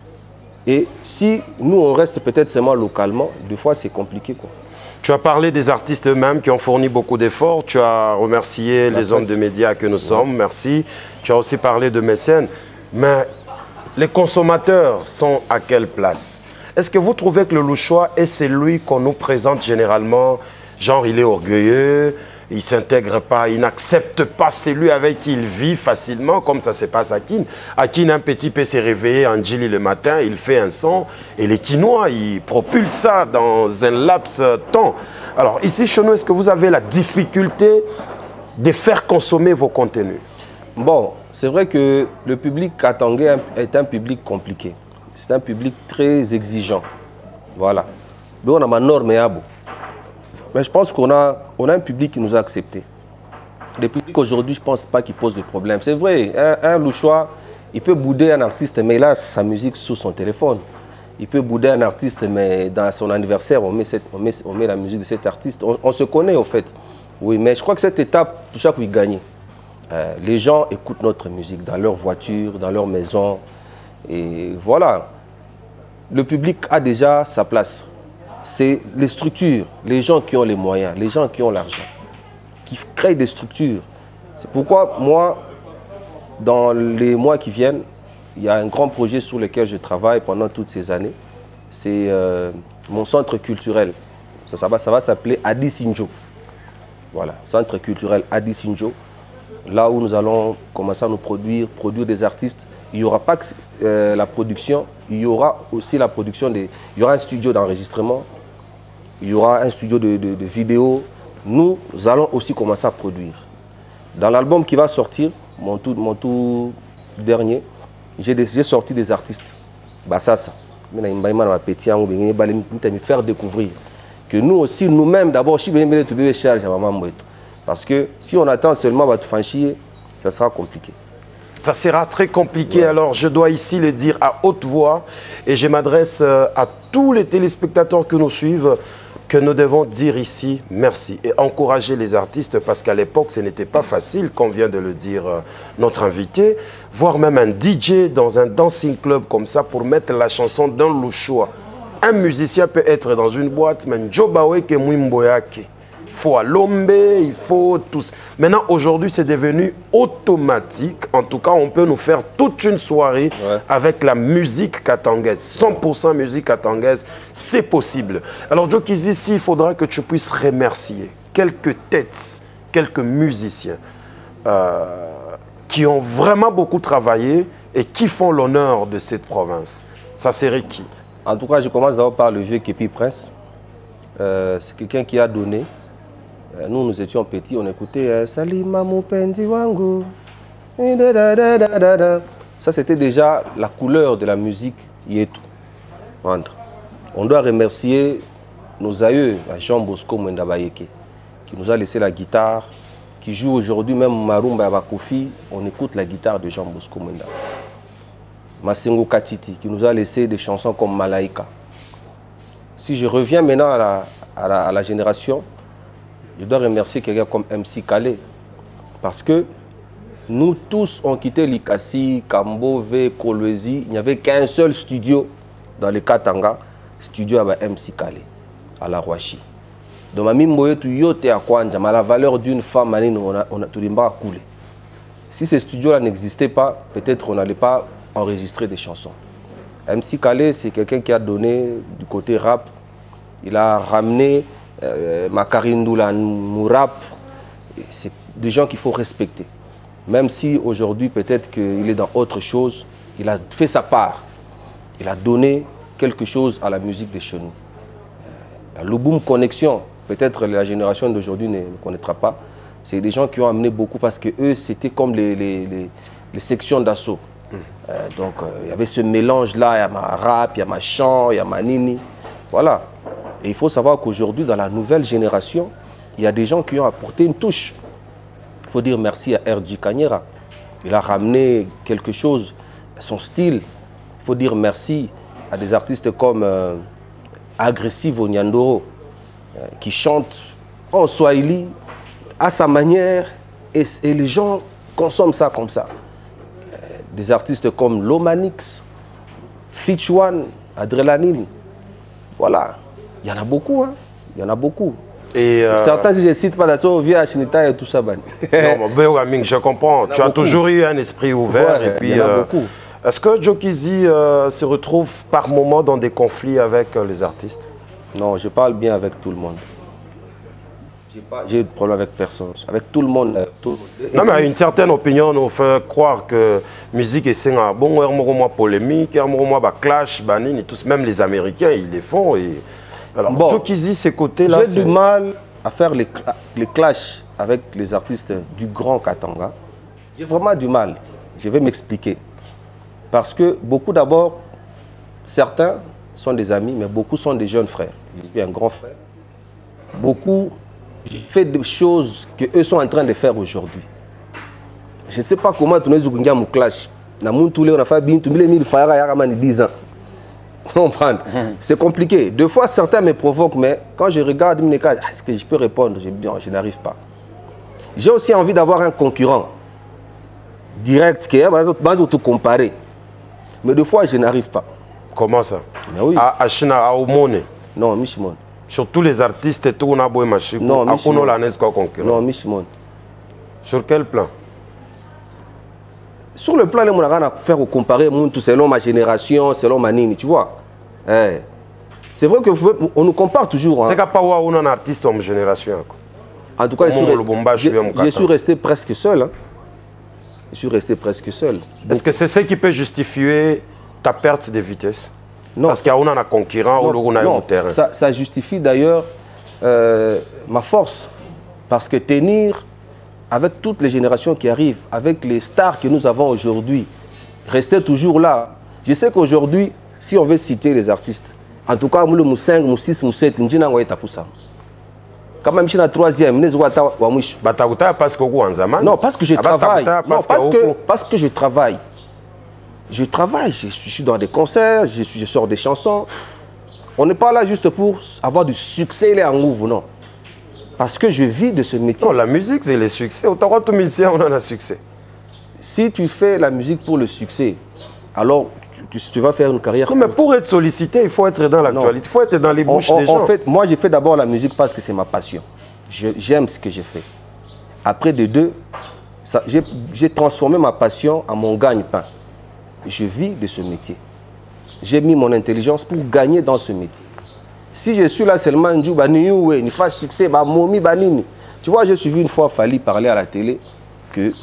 Et si nous, on reste peut-être seulement localement, des fois, c'est compliqué, quoi. Tu as parlé des artistes eux-mêmes qui ont fourni beaucoup d'efforts. Tu as remercié la les hommes de médias que nous sommes. Ouais. Merci. Tu as aussi parlé de mécènes. Mais les consommateurs sont à quelle place? Est-ce que vous trouvez que le Louchois est celui qu'on nous présente généralement? Genre, il est orgueilleux, il ne s'intègre pas, il n'accepte pas celui avec qui il vit facilement, comme ça se passe à Kin. À Kin, un petit peu s'est réveillé en Djili le matin, il fait un son, et les Kinois, ils propulsent ça dans un laps de temps. Alors, ici, chez nous, est-ce que vous avez la difficulté de faire consommer vos contenus? Bon, c'est vrai que le public katangais est un public compliqué. C'est un public très exigeant. Voilà. Mais on a ma norme et abo. Mais je pense qu'on a, on a un public qui nous a acceptés. Le public aujourd'hui, je ne pense pas qu'il pose de problème. C'est vrai, un, un Louchois, il peut bouder un artiste, mais il a sa musique sous son téléphone. Il peut bouder un artiste, mais dans son anniversaire, on met, cette, on met, on met la musique de cet artiste. On, on se connaît, au fait. Oui, mais je crois que cette étape, tout ça, qu'il gagne. Euh, les gens écoutent notre musique dans leur voiture, dans leur maison. Et voilà. Le public a déjà sa place. C'est les structures, les gens qui ont les moyens, les gens qui ont l'argent, qui créent des structures. C'est pourquoi moi, dans les mois qui viennent, il y a un grand projet sur lequel je travaille pendant toutes ces années. C'est euh, mon centre culturel. Ça, ça va, ça va s'appeler Adi Sinjo. Voilà, centre culturel Adi Sinjo. Là où nous allons commencer à nous produire, produire des artistes. Il n'y aura pas que euh, la production, il y aura aussi la production des... Il y aura un studio d'enregistrement, il y aura un studio de, de, de vidéo. Nous allons aussi commencer à produire. Dans l'album qui va sortir, mon tout, mon tout dernier, j'ai sorti des artistes. Bassassa. Je vais me faire découvrir que nous aussi, nous-mêmes, d'abord, parce que si on attend seulement votre franchir, ça sera compliqué. Ça sera très compliqué, ouais. Alors je dois ici le dire à haute voix et je m'adresse à tous les téléspectateurs qui nous suivent que nous devons dire ici merci et encourager les artistes parce qu'à l'époque ce n'était pas facile, comme vient de le dire notre invité, voire même un D J dans un dancing club comme ça pour mettre la chanson dans le choix. Un musicien peut être dans une boîte, mais Njobawe ke Mwimboyake. Il faut à l'ombe, il faut tous. Maintenant, aujourd'hui, c'est devenu automatique. En tout cas, on peut nous faire toute une soirée ouais. avec la musique katangaise. cent pour cent musique katangaise, c'est possible. Alors, Jokizi, ici, il faudra que tu puisses remercier quelques têtes, quelques musiciens euh, qui ont vraiment beaucoup travaillé et qui font l'honneur de cette province. Ça serait qui? En tout cas, je commence d'abord par le vieux Képi Prince. Euh, c'est quelqu'un qui a donné. Nous, nous étions petits, on écoutait Salima Mupendi Wangu. Ça, c'était déjà la couleur de la musique Yetu. On doit remercier nos aïeux, Jean Bosco Mwendabayeke, qui nous a laissé la guitare, qui joue aujourd'hui même Marumba Bakofi. On écoute la guitare de Jean Bosco Mwenda. Masengo Katiti, qui nous a laissé des chansons comme Malaika. Si je reviens maintenant à la, à la, à la génération, je dois remercier quelqu'un comme M C Calais. Parce que nous tous, on quitté Likasi, Kambove, Kolwezi. Il n'y avait qu'un seul studio dans les Katanga, studio avec M C Calais, à la Rouachi. Donc, la valeur d'une femme, on a, on a tout le monde à couler. Si ces studios-là n'existaient pas, peut-être on n'allait pas enregistrer des chansons. M C Kallé, c'est quelqu'un qui a donné du côté rap. Il a ramené euh, Makarine Ndoula Mourap. C'est des gens qu'il faut respecter. Même si aujourd'hui, peut-être qu'il est dans autre chose, il a fait sa part. Il a donné quelque chose à la musique de chez nous. La Louboum Connexion, peut-être la génération d'aujourd'hui ne, ne connaîtra pas. C'est des gens qui ont amené beaucoup parce que eux, c'était comme les, les, les, les sections d'assaut. Mmh. Euh, donc, euh, il y avait ce mélange-là, il y a ma rap, il y a ma chant, il y a ma nini. Voilà. Et il faut savoir qu'aujourd'hui, dans la nouvelle génération, il y a des gens qui ont apporté une touche. Il faut dire merci à R J Kanyera. Il a ramené quelque chose, son style. Il faut dire merci à des artistes comme euh, Agressive Onyandoro, euh, qui chantent en Swahili, à sa manière, et, et les gens consomment ça comme ça. Euh, des artistes comme Lomanix, Fitchwan, Adrenaline. Voilà. Il y en a beaucoup, hein. Il y en a beaucoup. Et euh... certains, si je ne cite pas la Via Chinita et tout ça. Ben. Non, mais je comprends. Tu as beaucoup. Toujours eu un esprit ouvert. Ouais, et puis, il y en a euh, beaucoup. Est-ce que Joe Kizzy euh, se retrouve par moments dans des conflits avec euh, les artistes? Non, je parle bien avec tout le monde. J'ai eu de problème avec personne. Avec tout le monde. Euh, tout... Non, mais une certaine opinion nous fait croire que musique est un bon, un polémique, un clash, tous, même les Américains, ils les font. Et... Alors, bon, Joe Kizzy, ces côtés-là. J'ai du mal à faire les, les clashs avec les artistes du Grand Katanga. J'ai vraiment du mal. Je vais m'expliquer. Parce que beaucoup d'abord, certains sont des amis, mais beaucoup sont des jeunes frères. Je suis un grand frère. Beaucoup font des choses qu'eux sont en train de faire aujourd'hui. Je ne sais pas comment tu as un clash. On a fait dix ans. C'est compliqué. Deux fois, certains me provoquent, mais quand je regarde, est-ce que je peux répondre? Je me dis, je n'arrive pas. J'ai aussi envie d'avoir un concurrent direct qui est tout comparé. Mais deux fois, je n'arrive pas. Comment ça? Mais oui. À China, à Omone? Non, Michimon. Sur tous les artistes et tout, on a beau marcher. Non, Michimon. Non, Michimon. Sur quel plan? Sur le plan, on a faire comparer selon ma génération, selon ma nini, tu vois. Eh. C'est vrai qu'on nous compare toujours. Hein. C'est pas où un artiste en génération. En tout cas, je suis, je, je suis resté presque seul. Hein. Je suis resté presque seul. Est-ce que c'est ce qui peut justifier ta perte de vitesse? Non. Parce qu'il y a un concurrent ou on a un terrain. Ça, ça justifie d'ailleurs euh, ma force. Parce que tenir avec toutes les générations qui arrivent, avec les stars que nous avons aujourd'hui, rester toujours là. Je sais qu'aujourd'hui, si on veut citer les artistes, en tout cas, le cinq, le six, le sept, je n'ai pas pour ça. Quand même, je suis la troisième. Parce que non, parce que je travaille. Non, parce que, parce que je travaille. Je travaille, je suis dans des concerts, je, suis, je sors des chansons. On n'est pas là juste pour avoir du succès les en ouvre, non. Parce que je vis de ce métier. Non, la musique, c'est le succès. Autant que musicien, on a un succès. Si tu fais la musique pour le succès, alors tu, tu, tu vas faire une carrière. Non, mais pour être sollicité, il faut être dans l'actualité. Il faut être dans les bouches on, on, des gens. En fait, moi, j'ai fait d'abord la musique parce que c'est ma passion. J'aime ce que j'ai fait. Après, de deux, j'ai transformé ma passion en mon gagne-pain. Je vis de ce métier. J'ai mis mon intelligence pour gagner dans ce métier. Si je suis là seulement, il faut succès, tu vois, j'ai suivi une fois Fally parler à la télé que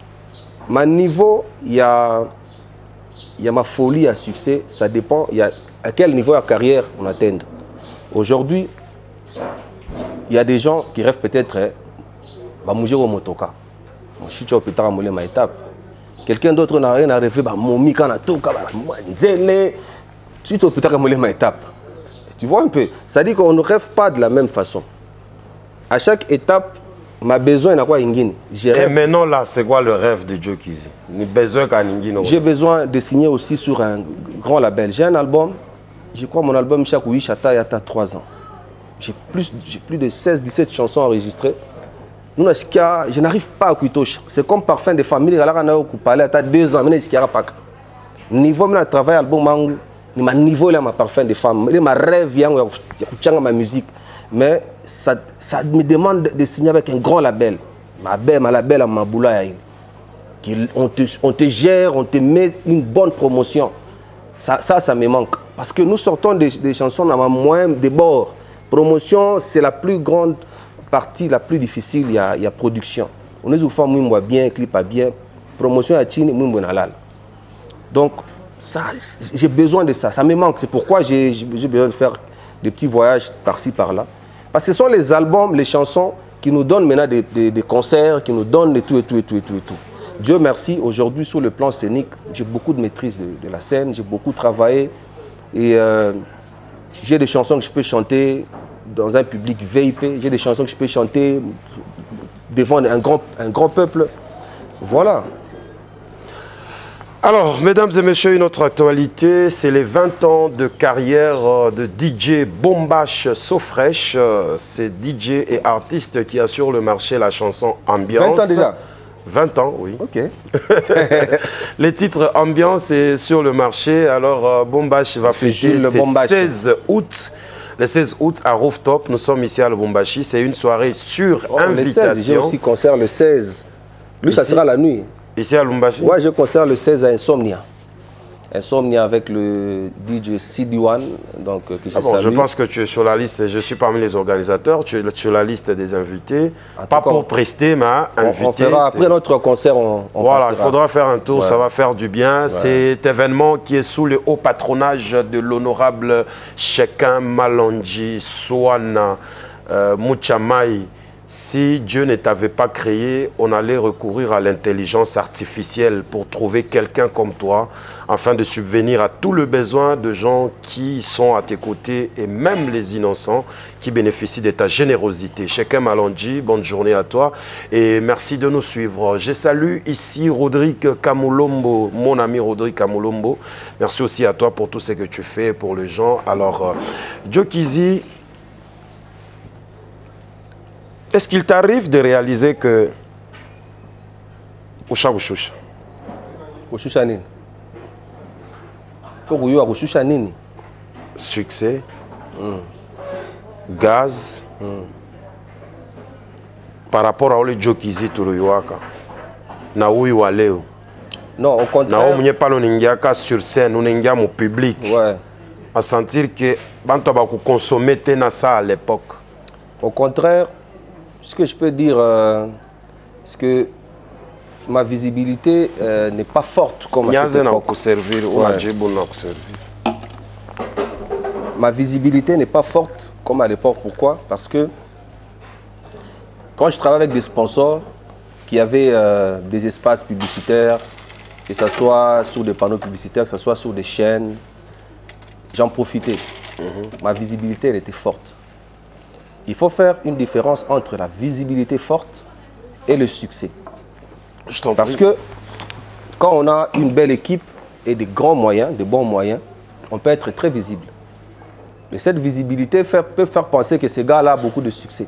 mon niveau, il y a, il y a ma folie à succès, ça dépend il y a, à quel niveau de carrière on atteint. Aujourd'hui, il y a des gens qui rêvent peut-être à mourir au motoka. Je suis au pétard à mouler ma étape. Quelqu'un d'autre n'a rien à rêver, bah momi quand on a tout, tu es au pétard à mouler ma étape. Tu vois un peu, ça dit qu'on ne rêve pas de la même façon. À chaque étape, ma besoin n'a quoi ingine. Et maintenant là, c'est quoi le rêve de Joe Kizzy? J'ai besoin de signer aussi sur un grand label. J'ai un album, je crois mon album Chakoui Chata il y a trois ans. J'ai plus, plus de seize dix-sept chansons enregistrées. Nous, je n'arrive pas à Kuitosh. C'est comme Parfum de famille. Il y a deux ans, je n'ai pas. Niveau de travail, album, niveau là, ma Parfum de femme. Ma rêve, ma musique. Mais ça, ça me demande de signer avec un grand label. Ma belle, ma label, ma boula. On te, on te gère, on te met une bonne promotion. Ça, ça, ça me manque. Parce que nous sortons des, des chansons dans moins des bords. Promotion, c'est la plus grande partie, la plus difficile, il y a, il y a production. On est souvent moins bien, clip à bien. Promotion à Chine, moins bon halal. Donc, j'ai besoin de ça. Ça me manque. C'est pourquoi j'ai besoin de faire des petits voyages par-ci, par-là. Parce que ce sont les albums, les chansons qui nous donnent maintenant des, des, des concerts, qui nous donnent de tout et tout et tout et tout et tout. Dieu merci, aujourd'hui, sur le plan scénique, j'ai beaucoup de maîtrise de, de la scène, j'ai beaucoup travaillé. Et euh, j'ai des chansons que je peux chanter dans un public V I P. J'ai des chansons que je peux chanter devant un grand, un grand peuple. Voilà. Alors, mesdames et messieurs, une autre actualité, c'est les vingt ans de carrière de D J Bombash Sofresh. C'est D J et artiste qui assure le marché la chanson ambiance. vingt ans déjà? vingt ans, oui. Ok. Les titres ambiance est sur le marché. Alors, Bombash va fêter le seize août. Le seize août à Rooftop, nous sommes ici à Lubumbashi. C'est une soirée sur oh, invitation. J'ai aussi concert le seize. Lui, ici, ça sera la nuit. Ici à Lubumbashi? Ouais, je concert le seize à Insomnia. Insomnia avec le D J C D un. Donc, que je, ah bon, je pense que tu es sur la liste, je suis parmi les organisateurs, tu es sur la liste des invités. En pas pour prester, mais invité. On, on fera, après notre concert, on, on Voilà, passera. Il faudra faire un tour, ouais. Ça va faire du bien. Ouais. Cet événement qui est sous le haut patronage de l'honorable Shekin Malonji Swana euh, Muchamai. Si Dieu ne t'avait pas créé, on allait recourir à l'intelligence artificielle pour trouver quelqu'un comme toi, afin de subvenir à tout le besoin de gens qui sont à tes côtés et même les innocents qui bénéficient de ta générosité. Shekin Malonji, bonne journée à toi et merci de nous suivre. Je salue ici Rodrigue Kamulombo, mon ami Rodrigue Kamulombo. Merci aussi à toi pour tout ce que tu fais pour les gens. Alors, euh, Joe Kizzy, est-ce qu'il t'arrive de réaliser que Usha Ushusha Ushusha nini? Faut que Ushusha nini? Succès, mm. Gaz, mm. Par rapport à Ole Joe Kizzy Turuiwaka, na uyi wa leo. Non, au contraire. Na omunye palo ningiaka sur scène, ningia mon public. Ouais. À sentir que banto ba ku consommer tena ça à l'époque. Au contraire. Ce que je peux dire, euh, c'est que ma visibilité euh, n'est pas forte comme à cette époque. Servir, ouais. Ma visibilité n'est pas forte comme à l'époque. Pourquoi? Parce que quand je travaille avec des sponsors qui avaient euh, des espaces publicitaires, que ce soit sur des panneaux publicitaires, que ce soit sur des chaînes, j'en profitais. Mm-hmm. Ma visibilité, elle était forte. Il faut faire une différence entre la visibilité forte et le succès. Je Parce prie. que quand on a une belle équipe et des grands moyens, des bons moyens, on peut être très visible. Mais cette visibilité fait, peut faire penser que ces gars-là ont beaucoup de succès.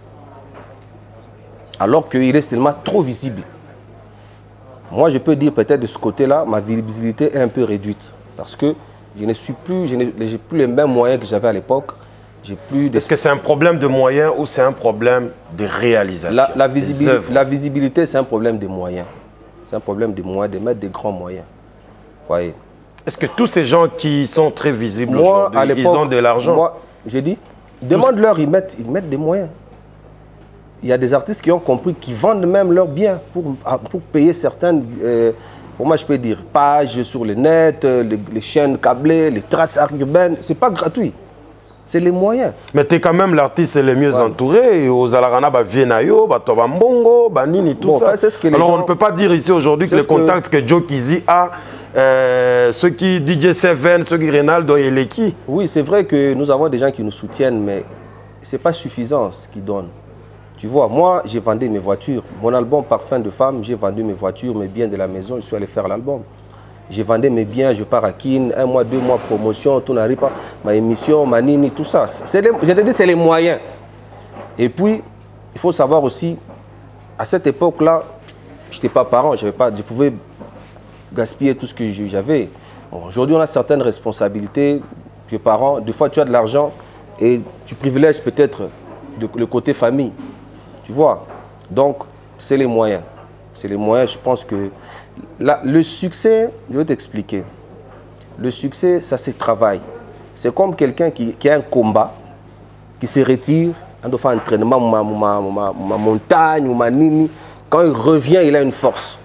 Alors qu'il reste tellement trop visible. Moi, je peux dire peut-être de ce côté-là, ma visibilité est un peu réduite. Parce que je ne suis plus, je n'ai plus les mêmes moyens que j'avais à l'époque. Est-ce que c'est un problème de moyens ou c'est un problème de réalisation? La, la, visibil la visibilité, c'est un problème de moyens. C'est un problème de moyens, de mettre des grands moyens. Voyez. Est-ce que tous ces gens qui sont très visibles aujourd'hui, ils ont de l'argent? Moi, j'ai dit, demande-leur, ils mettent, ils mettent des moyens. Il y a des artistes qui ont compris qu'ils vendent même leurs biens pour, pour payer certaines, euh, pour moi je peux dire, pages sur le net, les, les chaînes câblées, les traces urbaines. Ce n'est pas gratuit. C'est les moyens. Mais tu es quand même l'artiste le mieux ouais. entouré. Aux Alarana, bah, Vienayo, bah, Toba Mbongo, bah, Nini, tout bon, ça. Ce que Alors gens... on ne peut pas dire ici aujourd'hui que les contacts que... que Joe Kizzy a, euh, ceux qui D J Seven, ceux qui Reynaldo et Leki. Oui, c'est vrai que nous avons des gens qui nous soutiennent, mais ce n'est pas suffisant ce qu'ils donnent. Tu vois, moi, j'ai vendu mes voitures. Mon album Parfum de femme, j'ai vendu mes voitures, mes biens de la maison, je suis allé faire l'album. J'ai vendu mes biens, je pars à Kin, un mois, deux mois, promotion, tout n'arrive pas. Ma émission, ma nini, tout ça. Les, je te dis, c'est les moyens. Et puis, il faut savoir aussi, à cette époque-là, je n'étais pas parent, je, pas, je pouvais gaspiller tout ce que j'avais. Bon, aujourd'hui, on a certaines responsabilités. Tu es parent, des fois, tu as de l'argent et tu privilèges peut-être le côté famille. Tu vois? Donc, c'est les moyens. C'est les moyens, je pense que... Là, le succès, je vais t'expliquer. Le succès, ça se travaille. C'est comme quelqu'un qui, qui a un combat, qui se retire, on doit faire un entraînement, ma, ma, ma, ma montagne, ma nini. Quand il revient, il a une force.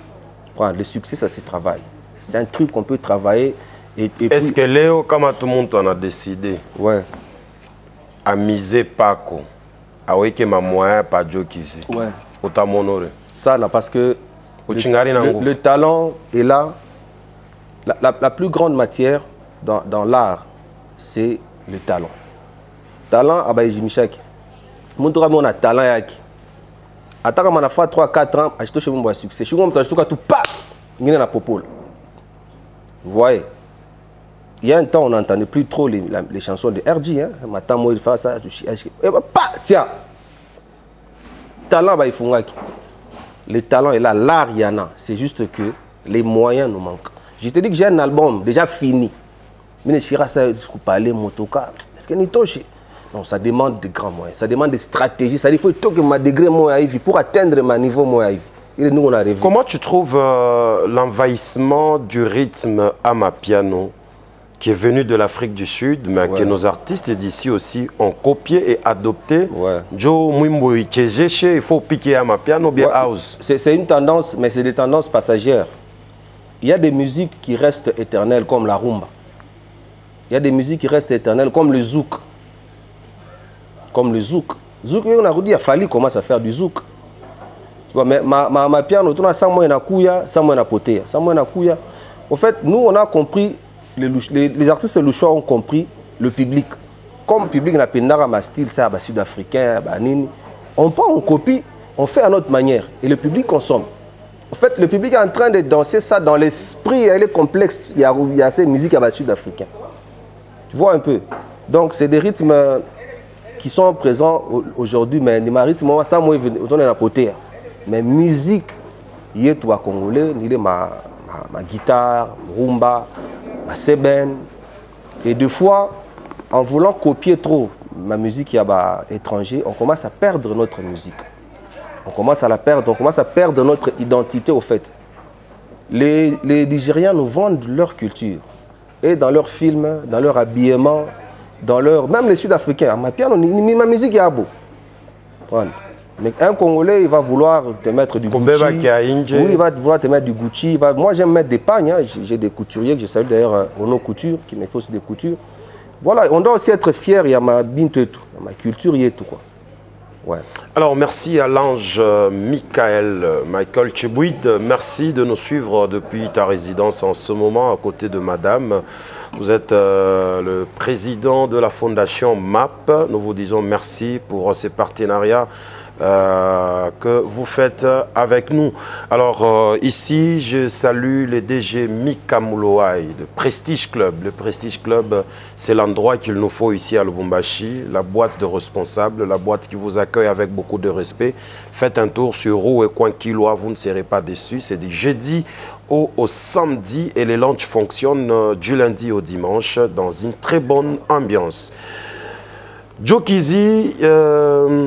Le succès, ça se travaille. C'est un truc qu'on peut travailler. Est-ce que Léo, comme tout le monde en a décidé, ouais. à miser Paco, à ouéke ma moyen, pas Joe Kizi, ouais. Autant m'honorer. Ça, là, parce que le, le, le talent est là. La, la, la plus grande matière dans, dans l'art, c'est le talent. Talent, ah bah, Jimichaki. Mon tour, on a talent. Attends, on a fait trois quatre ans, je suis un succès. Je suis un tout pas. Il y a un popole. Vous voyez? Il y a un temps, on n'entendait plus trop les, les chansons de R G. Hein? Maintenant, moi, il fait ça. Et bah, tiens. Talent, bah, il faut le talent est là, l'art, il y en a. C'est juste que les moyens nous manquent. Je te dis que j'ai un album déjà fini. Mais je suis parler motoka. Est-ce que touche? Non, ça demande de grands moyens. Ça demande des stratégies. Ça dit qu'il faut que ma degré moi pour atteindre ma niveau moi. Et nous on arrive. Comment tu trouves euh, l'envahissement du rythme amapiano qui est venu de l'Afrique du Sud, mais ouais. que nos artistes d'ici aussi ont copié et adopté? Ouais. Joe Mwimbo Ichejeche, il faut piquer amapiano bien ouais. house. C'est une tendance, mais c'est des tendances passagères. Il y a des musiques qui restent éternelles comme la rumba. Il y a des musiques qui restent éternelles comme le zouk. Comme le zouk. Zouk, on a dit, il a fallu commencer à faire du zouk. Tu vois, mais ma, ma, ma piano, on a sans moyen à couya, sans moyen à poter, sans moyen à couya. En fait, nous, on a compris, les, les, les artistes louchois ont compris le public. Comme le public n'a pas ma style, ça, bah, sud-africain, bah, nini. On prend, on copie, on fait à notre manière. Et le public consomme. En fait, le public est en train de danser ça dans l'esprit, il est complexe. Il y a, il y a ces musiques sud-africaines. Tu vois un peu. Donc, c'est des rythmes qui sont présents aujourd'hui, mais les rythmes, ça, moi, on est à côté. Mais musique, il y a tout à Congolais, il y a ma, ma, ma guitare, rumba, ma sébène. Et des fois, en voulant copier trop ma musique étrangère, on commence à perdre notre musique. On commence à la perdre, on commence à perdre notre identité au fait. Les, les Nigériens nous vendent leur culture. Et dans leurs films, dans leur habillement, dans leur... Même les Sud-Africains, ma piano, ma musique est beau. Mais un Congolais, il va vouloir te mettre du Gucci. Oui, il va vouloir te mettre du Gucci. Va... Moi, j'aime mettre des pagnes. Hein. J'ai des couturiers que je salue d'ailleurs, Ono Couture, qui me fait aussi des coutures. Voilà, on doit aussi être fier. Il y a ma binte et tout. Ma culture, il y a tout, quoi. Ouais. Alors, merci à l'ange Michael, Michael Chibouid. Merci de nous suivre depuis ta résidence en ce moment à côté de madame. Vous êtes euh, le président de la fondation M A P. Nous vous disons merci pour ces partenariats euh, que vous faites avec nous. Alors, euh, ici, je salue le D G Mika Moulouaï de Prestige Club. Le Prestige Club, c'est l'endroit qu'il nous faut ici à Lubumbashi, la boîte de responsables, la boîte qui vous accueille avec beaucoup de respect. Faites un tour sur Roux et Coinquiloa, vous ne serez pas déçus. C'est du jeudi au, au samedi et les lunchs fonctionnent euh, du lundi au dimanche dans une très bonne ambiance. Joe Kizi, euh,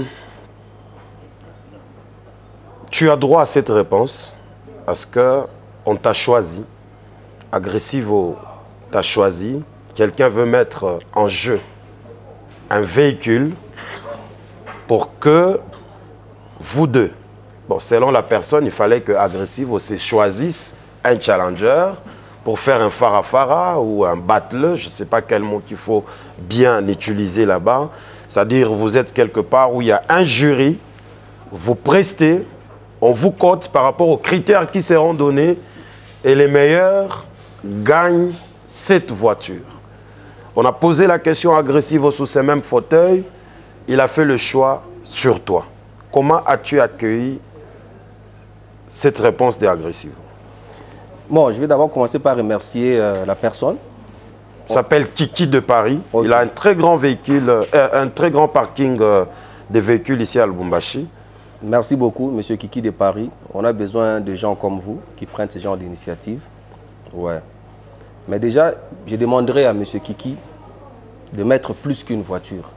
tu as droit à cette réponse parce qu'on t'a choisi. Agressivo t'a choisi. Quelqu'un veut mettre en jeu un véhicule pour que vous deux, bon, selon la personne, il fallait que Agressivo se choisisse un challenger pour faire un farafara ou un battle, je ne sais pas quel mot qu'il faut bien utiliser là-bas. C'est-à-dire vous êtes quelque part où il y a un jury, vous prestez, on vous cote par rapport aux critères qui seront donnés et les meilleurs gagnent cette voiture. On a posé la question Agressivo sous ces mêmes fauteuils, il a fait le choix sur toi. Comment as-tu accueilli cette réponse d'Agressivo? Bon, je vais d'abord commencer par remercier euh, la personne. Il s'appelle Kiki de Paris. Okay. Il a un très grand véhicule, euh, un très grand parking euh, de véhicules ici à Lubumbashi. Merci beaucoup, monsieur Kiki de Paris. On a besoin de gens comme vous qui prennent ce genre d'initiative. Ouais. Mais déjà, je demanderai à monsieur Kiki de mettre plus qu'une voiture.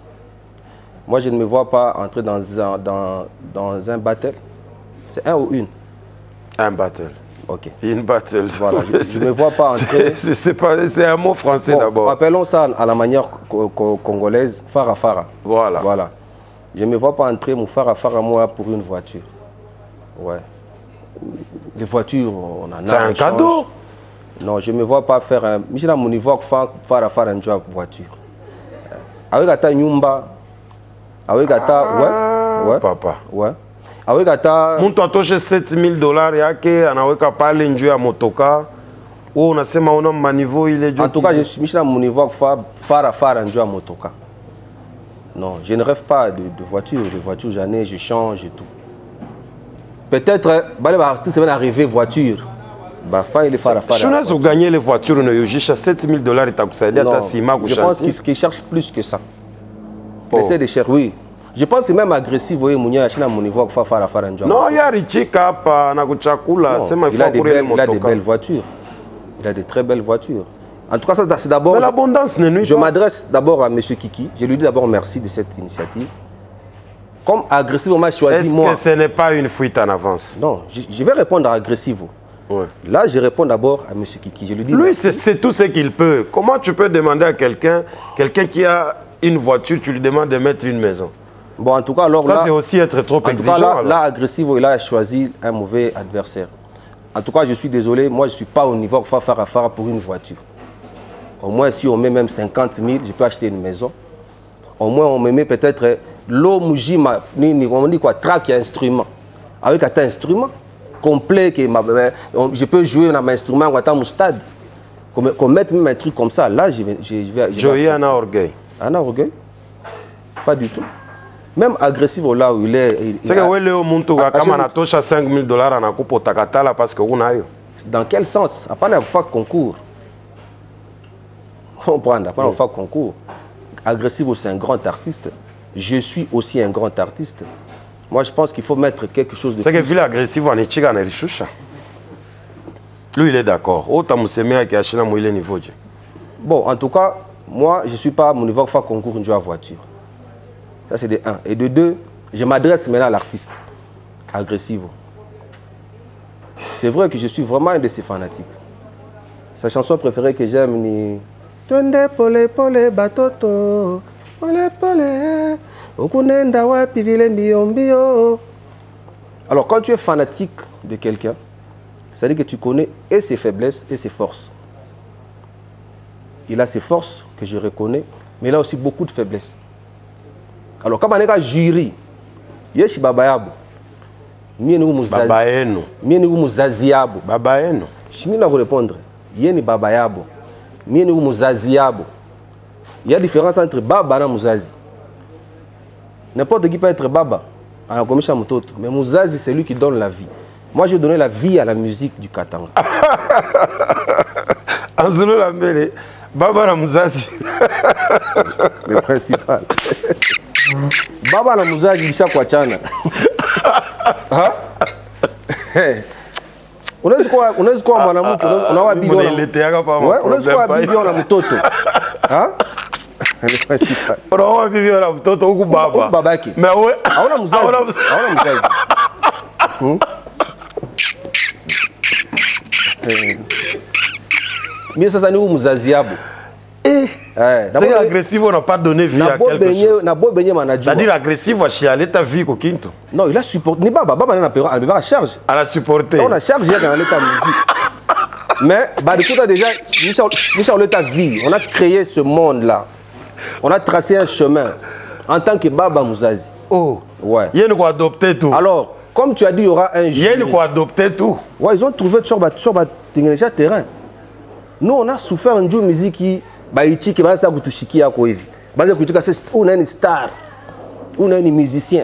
Moi, je ne me vois pas entrer dans un, dans, dans un battle. C'est un ou une. Un battle. Ok. Une battle. Voilà, je ne me vois pas entrer. C'est un mot français bon, d'abord. Appelons ça à la manière co co congolaise, Fara Fara. Voilà. Voilà. Je ne me vois pas entrer mon Fara Fara moi pour une voiture. Ouais. Les voitures, on en a. C'est un cadeau. Non, je ne me vois pas faire un. Je ne me vois pas Fara Fara une voiture. Avec Ata Nyumba. Avec Ata. Ouais. Ouais. Papa. Ouais. Avec Ata. Mon toit touche sept mille dollars yake, anaweka pale njuu ya motoka. Oh, unasema una maniveau ile juu. En tout cas, je suis Michel mon niveau Fara Fara njuu ya motoka. Non, je ne rêve pas de, de voiture. De voiture, j'en ai, je change et tout. Peut-être, bah, les artistes vont arriver voiture. Bah, fa il est Fara Fara. Je n'ai pas gagné les voitures, on a eu sept mille dollars et tu as kusaidia ta sima. Je pense qu'ils cherchent plus que ça. Oh. Essayer de chercher, oui. Je pense que c'est même agressif, vous voyez, Mounia, à mon niveau, Fara Fara njuu. Non, il y a Richika, na kuchakula, c'est ma il a des belles, il a des belles voitures. Il a de très belles voitures. En tout cas, ça c'est d'abord. Mais l'abondance ne nuit pas. Je m'adresse d'abord à M. Kiki. Je lui dis d'abord merci de cette initiative. Comme agressif, on m'a choisi moi. Est-ce que ce n'est pas une fuite en avance? Non, je, je vais répondre à agressif. Ouais. Là, je réponds d'abord à M. Kiki. Je lui dis. Lui, c'est tout ce qu'il peut. Comment tu peux demander à quelqu'un, quelqu'un qui a une voiture, tu lui demandes de mettre une maison? Bon, en tout cas, alors ça, là. Ça, c'est aussi être trop en exigeant. Tout cas, là, alors. là, agressif, il a choisi un mauvais adversaire. En tout cas, je suis désolé, moi, je ne suis pas au niveau Fara Fara pour une voiture. Au moins, si on met même cinquante mille, je peux acheter une maison. Au moins, on me met peut-être l'eau moujima, on dit quoi, track et instrument. Avec un instrument complet, que je peux jouer dans mon instrument dans mon stade. Qu'on mette même un truc comme ça, là, je vais. Je vais Joey en a orgueil. En a orgueil? Pas du tout. Même agressif là où il est. C'est que oui, Léo Muntuga, comme on a touché cinq mille dollars, on a coupé au Takatala parce que on a eu. Dans quel sens? Après, on a fait concours. On prend, après, on fait concours. Agressif, c'est un grand artiste. Je suis aussi un grand artiste. Moi, je pense qu'il faut mettre quelque chose de. C'est que ville agressif, on est chiga, on est choucha. Lui, il est d'accord. Autant Moussemia qui a acheté mon niveau. Bon, en tout cas, moi, je ne suis pas à mon niveau de faire concours une voiture. Ça, c'est de un. Et de deux, je m'adresse maintenant à l'artiste. Agressivo. C'est vrai que je suis vraiment un de ses fanatiques. Sa chanson préférée que j'aime, ni... Twende pole pole batoto, pole pole, okunenda wapi vile mbio mbio. Alors, quand tu es fanatique de quelqu'un, c'est-à-dire que tu connais et ses faiblesses et ses forces. Il a ses forces que je reconnais, mais il a aussi beaucoup de faiblesses. Alors, quand on est un jury, yeshi babayabo, mieni ou muzazi, babaeno, mieni ou muzaziabo, babaeno. Je vais répondre, yeni babayabo, mieni ou muzaziabo. Il y a différence entre baba et muzazi. N'importe qui peut être baba, à la commission mutoto, mais muzazi c'est lui qui donne la vie. Moi, j'ai donné la vie à la musique du Katanga. En Zulu la mêlée, baba la muzazi. Le principal. Baba na muzazi bisha kwa chana. Ha? Unaweza kuwa unaweza kuwa mwanamke unaoa bibi na ouais, unaweza kuwa bibi na mtoto. Ha? Le principal. Unaoa bibi na mtoto huku baba. Huku babake. Mais wewe hauna muzazi. Hauna muzazi. Hmm? Mimi sasa ni muzazi yabo. Eh, c'est agressif, on n'a pas donné vie à quelque chose. C'est-à-dire agressif, on a chialé ta vie au quinto. Non, il a supporté. Ni baba, baba n'a pas à charge. Elle a supporté. On a chargé dans l'état musique. Mais, bah, du coup, déjà, Michel, l'état vie, on a créé ce monde-là. On a tracé un chemin en tant que Baba Mouzazi. Oh, ouais. Il y a quoi adopter tout. Alors, comme tu as dit, il y aura un jury. Il y a quoi adopter tout. Ouais, ils ont trouvé sur le terrain. Nous, on a souffert une musique qui. Baïti qui va rester à Kutushiki à Koivi. Basé Kutuka, c'est une star, une musicien.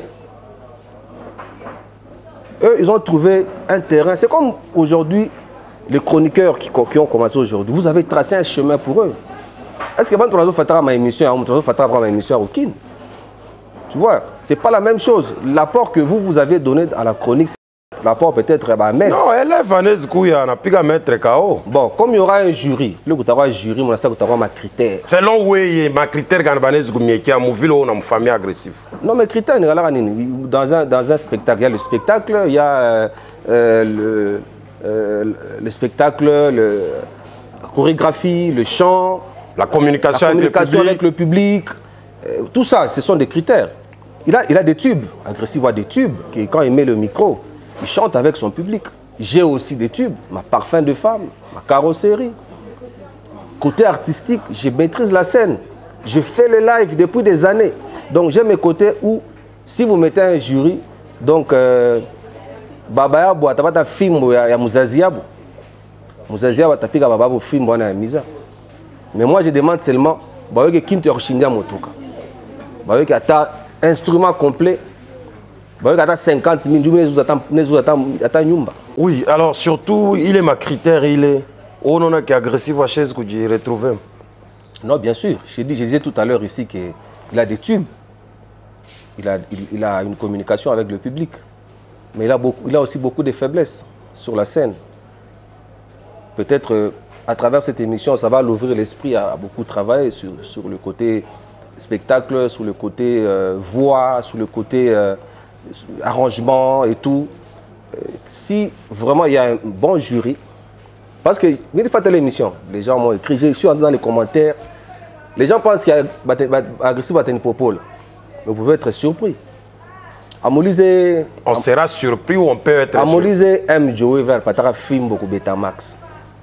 Eux, ils ont trouvé un terrain. C'est comme aujourd'hui, les chroniqueurs qui, qui ont commencé aujourd'hui. Vous avez tracé un chemin pour eux. Est-ce que quand on a fait ma émission, on a fait ma émission à Okin? Tu vois, c'est pas la même chose. L'apport que vous, vous avez donné à la chronique, rapport peut-être à mettre. Non, elle est Vanessa Kouya, n'a plus qu'à mettre K O. Bon, comme il y aura un jury, le que tu auras un jury, mon ça que tu auras ma critère. Selon oui, ma critère quand Vanessa Kouya qui a mon ville ou une famille agressive. Non, mais critère, dans un dans un spectacle, il y a le spectacle, il y a euh, euh, le euh, le spectacle, le, la chorégraphie, le chant, la communication, la communication avec le public, avec le public. Euh, tout ça, ce sont des critères. Il a, il a des tubes, Agressif a des tubes, qui, quand il met le micro, il chante avec son public. J'ai aussi des tubes, ma parfum de femme, ma carrosserie. Côté artistique, je maîtrise la scène. Je fais le live depuis des années. Donc j'ai mes côtés où, si vous mettez un jury, donc, euh, Babaya Boa, tu as film, il y a Mouzaziabo. Mouzaziabo, tu as pika Bababo film, il y a Misa. Mais moi, je demande seulement, il y a Kinto Yorshindia Motoka. Il y a instrument complet, il y a cinquante mille, oui, alors surtout, il est ma critère, il est. Oh non, qui est agressif à chaise que j'ai retrouvé. Non, bien sûr. Je, dit, je disais tout à l'heure ici qu'il a des tubes. Il a, il, il a une communication avec le public. Mais il a, beaucoup, il a aussi beaucoup de faiblesses sur la scène. Peut-être euh, à travers cette émission, ça va l'ouvrir l'esprit à, à beaucoup travailler sur, sur le côté spectacle, sur le côté euh, voix, sur le côté euh, arrangement et tout. Euh, si vraiment il y a un bon jury, parce que, une fois l'émission, les gens m'ont écrit, j'ai su dans les commentaires, les gens pensent qu'il y a agressif à Tenipopol. Mais vous pouvez être surpris. Amolise, on sera surpris ou on peut être Amolise aime jouer vers Patara film beaucoup Betamax.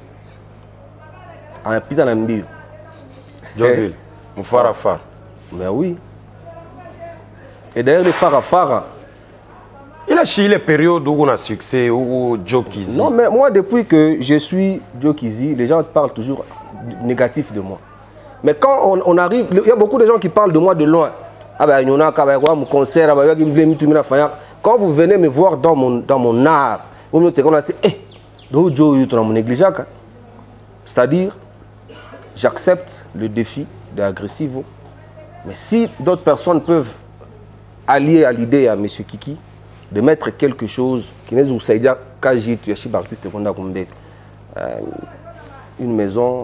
En pitant dans le bio. Joville, mon farafar. Mais oui. Et d'ailleurs, les farafara. Il a chié les périodes où on a succès, où Joe Kizzy. Non, mais moi, depuis que je suis Joe Kizzy, les gens parlent toujours négatif de moi. Mais quand on, on arrive, il y a beaucoup de gens qui parlent de moi de loin. Ah ben, il y en a qui mon concert, quand vous venez me voir dans mon, dans mon art, vous me dites, eh, Joe, tu as mon négligeable. C'est-à-dire, j'accepte le défi de Agressivo. Mais si d'autres personnes peuvent allier à l'idée à M. Kiki de mettre quelque chose qui n'est pas Kaji, tu es artiste une maison,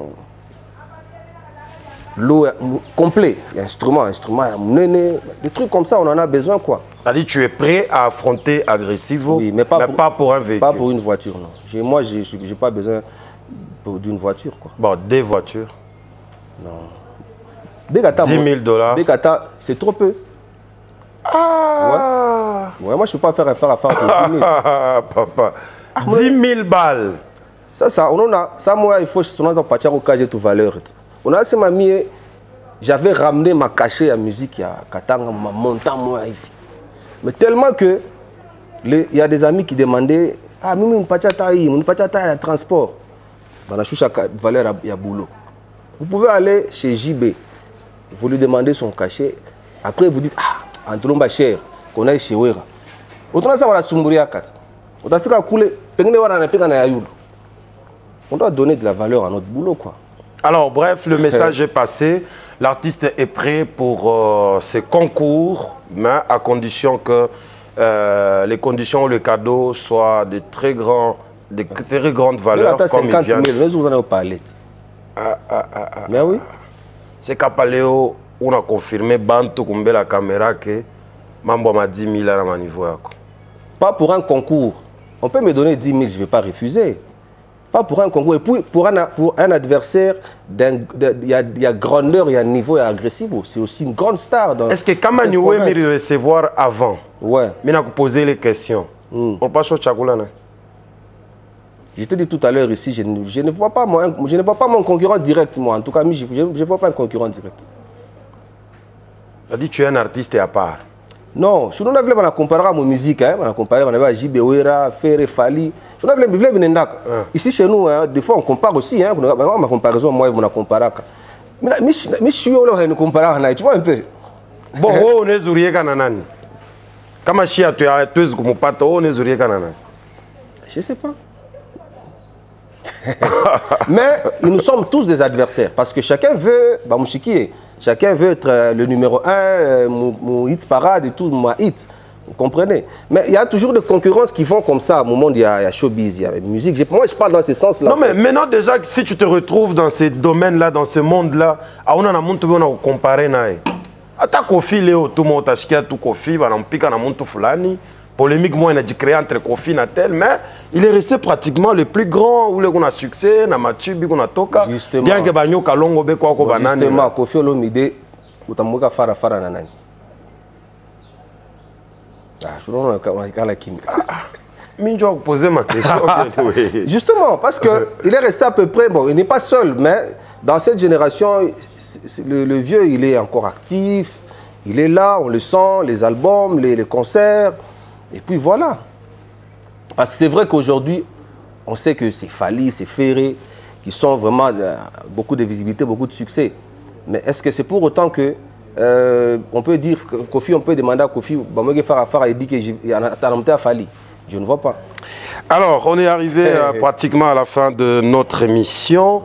l'eau complet, instrument, instrument, des trucs comme ça, on en a besoin quoi. C'est-à-dire tu es prêt à affronter Agressivo, oui, mais, pas, mais pour, pas pour un véhicule. Pas pour une voiture, non. Moi, je n'ai pas besoin d'une voiture quoi. Bon, des voitures. Non. dix mille dollars. Bekata, c'est trop peu. Ah ouais. Ouais, moi je ne peux pas faire un faire à faire pour dix mille. Ah, papa. Ah, dix mille balles. Ça, ça, on a, ça, moi, il faut que je sois partir au cas de toute valeur. On a assez mamie, j'avais ramené ma cachet à musique, il y a Katanga, ma montagne, moi. Mais tellement que, il y a des amis qui demandaient, ah, mais mon pachata, mon pachata, il y a transport. Dans la choucha valeur, il y a boulot. Vous pouvez aller chez J B, vous lui demandez son cachet, après vous dites, ah, en Tolomba cher, qu'on aille chez Wera. Autrement, ça va la Sumburia kat. On doit faire couler, on doit donner de la valeur à notre boulot, quoi. Alors, bref, le message est passé. L'artiste est prêt pour euh, ses concours, mais à condition que euh, les conditions ou le cadeau soient de très, grands, de très grandes valeurs. Comme il vient. Mais vous en avez parlé. Ah, ah, ah, ah, mais oui. C'est qu'à Paléo, on a confirmé Banto comme la caméra que Mambo m'a dix mille à mon niveau. Pas pour un concours. On peut me donner dix mille, je ne vais pas refuser. Pas pour un concours. Et puis, pour un, pour un adversaire, il y, y a grandeur, il y a niveau, il y a agressif. C'est aussi une grande star. Est-ce que quand Manioué me recevoir avant, ouais. Mais on a posé les questions. Mm. On passe au Tchagoulana. Je te dis tout à l'heure ici, je ne, je, ne vois pas mon, je ne vois pas mon concurrent direct, moi. En tout cas, je ne vois pas un concurrent direct. Tu as dit que tu es un artiste à part. Non, je ne voulais pas comparer à ma musique. Hein. On comparer à J B Wera, Ferre, Fali. Je ne voulais pas venir. Ici, chez nous, hein, des fois, on compare aussi. Hein. Ma comparaison, moi, on a comparé. Mais je suis là, on compare. Tu vois un peu. Bon, on est zourié kananan. Comment tu as tu as tu es comme pas on est zourié kananan. Je ne sais pas. Mais nous sommes tous des adversaires parce que chacun veut, bah, chacun veut être le numéro un, mon, mon hit parade et tout, mon hit. Vous comprenez? Mais il y a toujours des concurrences qui font comme ça. Au moment où il y a, il y a showbiz, il y a musique. Moi, je parle dans ce sens-là. Non, mais maintenant, déjà, si tu te retrouves dans ces domaines-là, dans ce monde-là, on a un comparé. Ata Kofi, Léo, tout le monde a acheté tout Kofi, on a piqué un monde fulani. Polémique, moi, on a créé entre Kofi et tel, mais il est resté pratiquement le plus grand, où on a succès, on a Matubi, on a Toka. Justement. Bien que Bagno, Kalongo, Beko, Banane. Justement, Kofi Olomide, ou Tamuka Fara Fara Nanani. Ah, je ne sais pas la chimie. Minjo a posé ma question. Justement, parce qu'il est resté à peu près, bon, il n'est pas seul, mais dans cette génération, le, le vieux, il est encore actif, il est là, on le sent, les albums, les, les concerts, et puis voilà. Parce que c'est vrai qu'aujourd'hui, on sait que c'est Fali, c'est Ferré, qui sont vraiment euh, beaucoup de visibilité, beaucoup de succès. Mais est-ce que c'est pour autant que Euh, on peut dire que Kofi, on peut demander à Kofi, il dit qu'il y a un à Fali. Je ne vois pas. Alors, on est arrivé euh, pratiquement à la fin de notre émission.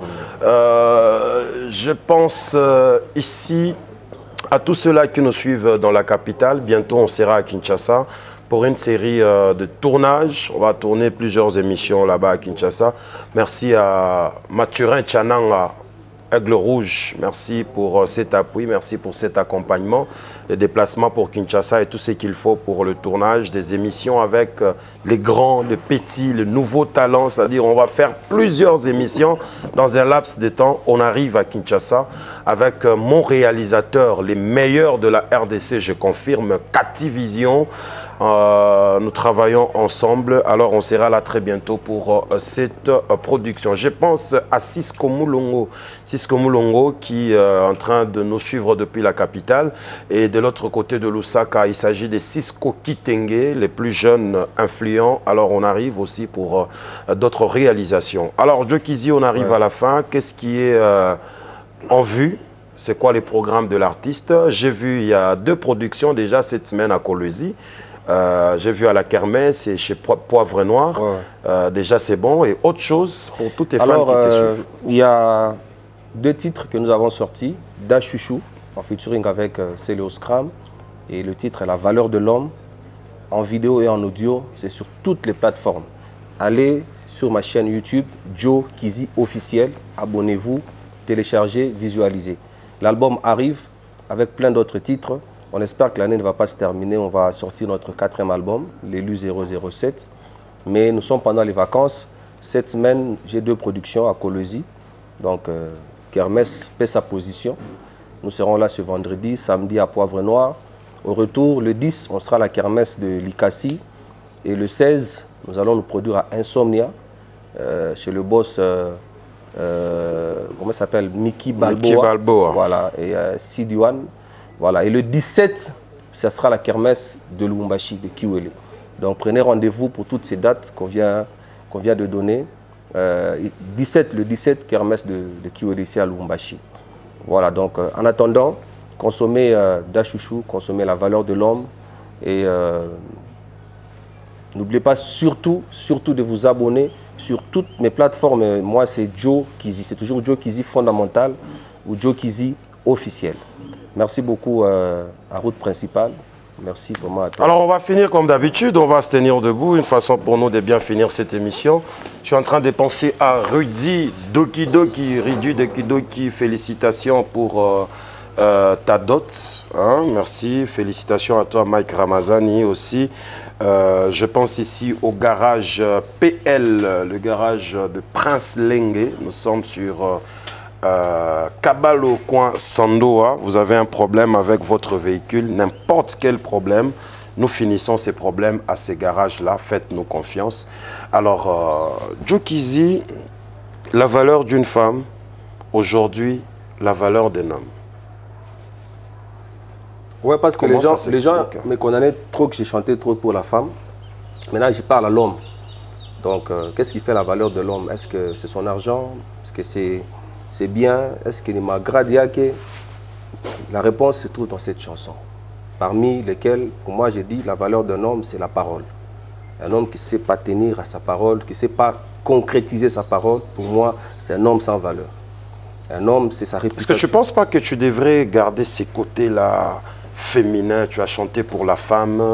Euh, je pense euh, ici à tous ceux-là qui nous suivent dans la capitale. Bientôt, on sera à Kinshasa pour une série euh, de tournages. On va tourner plusieurs émissions là-bas à Kinshasa. Merci à Mathurin Tchananga, Aigle Rouge, merci pour cet appui, merci pour cet accompagnement, les déplacements pour Kinshasa et tout ce qu'il faut pour le tournage des émissions avec les grands, les petits, les nouveaux talents, c'est-à-dire on va faire plusieurs émissions dans un laps de temps. On arrive à Kinshasa avec mon réalisateur, les meilleurs de la R D C, je confirme, Cativision. Euh, nous travaillons ensemble, alors on sera là très bientôt pour euh, cette euh, production. Je pense à Cisco Moulongo, Cisco Moulongo qui euh, est en train de nous suivre depuis la capitale. Et de l'autre côté de Lusaka, il s'agit de Cisco Kitenge, les plus jeunes influents. Alors on arrive aussi pour euh, d'autres réalisations. Alors Joe Kizi, on arrive ouais. à la fin. Qu'est-ce qui est euh, en vue? C'est quoi les programmes de l'artiste? J'ai vu, il y a deux productions déjà cette semaine à Kolwezi. Euh, j'ai vu à la Kermesse et chez Poivre Noir. Ouais. Euh, déjà, c'est bon. Et autre chose pour tous tes Alors, fans qui te euh, suivent? Il y a deux titres que nous avons sortis. Da Chouchou, en featuring avec euh, Célio Scram. Et le titre est La valeur de l'homme. En vidéo et en audio, c'est sur toutes les plateformes. Allez sur ma chaîne YouTube, Joe Kizi officiel. Abonnez-vous, téléchargez, visualisez. L'album arrive avec plein d'autres titres. On espère que l'année ne va pas se terminer. On va sortir notre quatrième album, l'élu zéro zéro sept. Mais nous sommes pendant les vacances. Cette semaine, j'ai deux productions à Kolwezi. Donc, euh, Kermesse fait sa position. Nous serons là ce vendredi, samedi à Poivre Noir. Au retour, le dix, on sera à la Kermesse de Likasi. Et le seize, nous allons nous produire à Insomnia, euh, chez le boss, euh, euh, comment ça s'appelle, Mickey Balboa. Mickey Balboa. Voilà, et euh, Sidiwan. Voilà, et le dix-sept, ce sera la kermesse de Lubumbashi, de Kiwele. Donc prenez rendez-vous pour toutes ces dates qu'on vient, qu'on vient de donner. Euh, dix-sept, le dix-sept, kermesse de, de Kiwele ici à Lubumbashi. Voilà, donc euh, en attendant, consommez euh, Da Chouchou, consommez la valeur de l'homme. Et euh, n'oubliez pas surtout, surtout de vous abonner sur toutes mes plateformes. Moi, c'est Joe Kizi. C'est toujours Joe Kizi fondamental ou Joe Kizi officiel. Merci beaucoup euh, à Route Principale. Merci vraiment à toi. Alors on va finir comme d'habitude, on va se tenir debout, une façon pour nous de bien finir cette émission. Je suis en train de penser à Rudy Doki Doki, Rudy Doki Doki, félicitations pour euh, euh, ta dot. Hein, merci, félicitations à toi Mike Ramazani aussi. Euh, je pense ici au garage P L, le garage de Prince Lengue. Nous sommes sur... Euh, Euh, Kabalo coin Sandoa, vous avez un problème avec votre véhicule, n'importe quel problème, nous finissons ces problèmes à ces garages-là, faites-nous confiance. Alors, euh, Joe Kizi, la valeur d'une femme, aujourd'hui, la valeur d'un homme. Ouais, parce que les gens, les gens me condamnaient trop que j'ai chanté trop pour la femme. Maintenant, je parle à l'homme. Donc, euh, qu'est-ce qui fait la valeur de l'homme? Est-ce que c'est son argent? Est-ce que c'est... C'est bien, est-ce qu'il m'a gradiaqué? La réponse se trouve dans cette chanson. Parmi lesquelles, pour moi, j'ai dit, la valeur d'un homme, c'est la parole. Un homme qui ne sait pas tenir à sa parole, qui ne sait pas concrétiser sa parole, pour moi, c'est un homme sans valeur. Un homme, c'est sa réputation. Est-ce que tu ne penses pas que tu devrais garder ces côtés-là féminins? Tu as chanté pour la femme,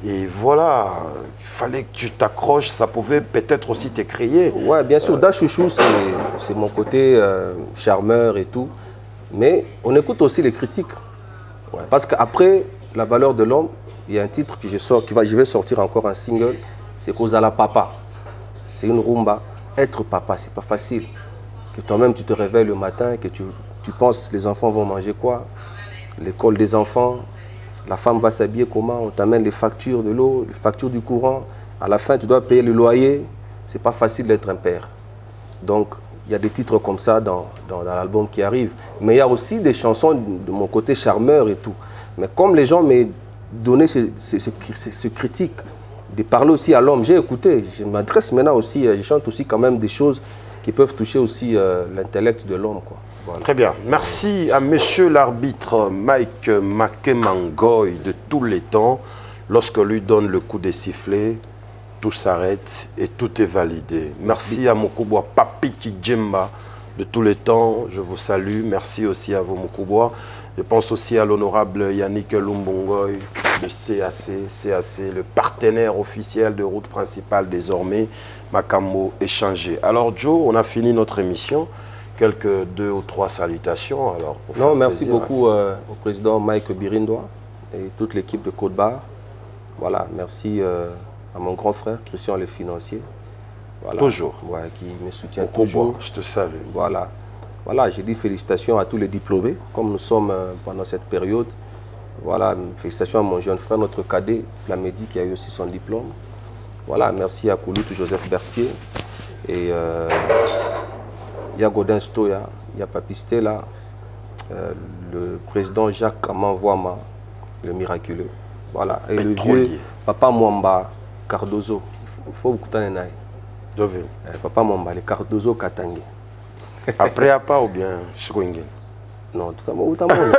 Et voilà, il fallait que tu t'accroches, ça pouvait peut-être aussi t'écrier. Ouais, bien sûr, Dachouchou, c'est mon côté euh, charmeur et tout. Mais on écoute aussi les critiques. Ouais, parce qu'après, La valeur de l'homme, il y a un titre que je sors, qui va, je vais sortir encore un single, c'est Kozala Papa. C'est une rumba. Être papa, c'est pas facile. Que toi-même, tu te réveilles le matin, que tu, tu penses les enfants vont manger quoi, l'école des enfants, la femme va s'habiller comment, on t'amène les factures de l'eau, les factures du courant. À la fin, tu dois payer le loyer. C'est pas facile d'être un père. Donc, il y a des titres comme ça dans, dans, dans l'album qui arrive. Mais il y a aussi des chansons de mon côté charmeur et tout. Mais comme les gens m'ont donné ce, ce, ce, ce, ce critique, de parler aussi à l'homme, j'ai écouté. Je m'adresse maintenant aussi, je chante aussi quand même des choses qui peuvent toucher aussi euh, l'intellect de l'homme. Voilà. Très bien. Merci à monsieur l'arbitre Mike Makemangoy de tous les temps. Lorsque lui donne le coup des sifflets, tout s'arrête et tout est validé. Merci à Mukubwa Papi Kijemba de tous les temps. Je vous salue. Merci aussi à vous, Mukubwa. Je pense aussi à l'honorable Yannick Lumbongoy de C A C. C A C, le partenaire officiel de Route Principale désormais. Makambo échangé. Alors Joe, on a fini notre émission. Quelques deux ou trois salutations. Alors, pour non, merci plaisir, beaucoup euh, au président Mike Birindois et toute l'équipe de Côte-Barre. Voilà, merci euh, à mon grand frère Christian le financier. Voilà, toujours. Ouais, qui me soutient Au toujours. Bois, je te salue. Voilà, voilà, j'ai dit félicitations à tous les diplômés, comme nous sommes euh, pendant cette période. Voilà, félicitations à mon jeune frère, notre cadet, Plamedi, qui a eu aussi son diplôme. Voilà, merci à Koulout Joseph Berthier. Et euh, il y a Godin Stoya, il y a Papi Stella, euh, le président Jacques Amanvoama, le miraculeux. Voilà, et le vieux Papa Mwamba Cardozo. Il faut beaucoup de temps. Papa Mwamba, le Cardozo Katangé. Après à pas ou bien Chouingen? Non, tout à l'heure, tout à l'heure.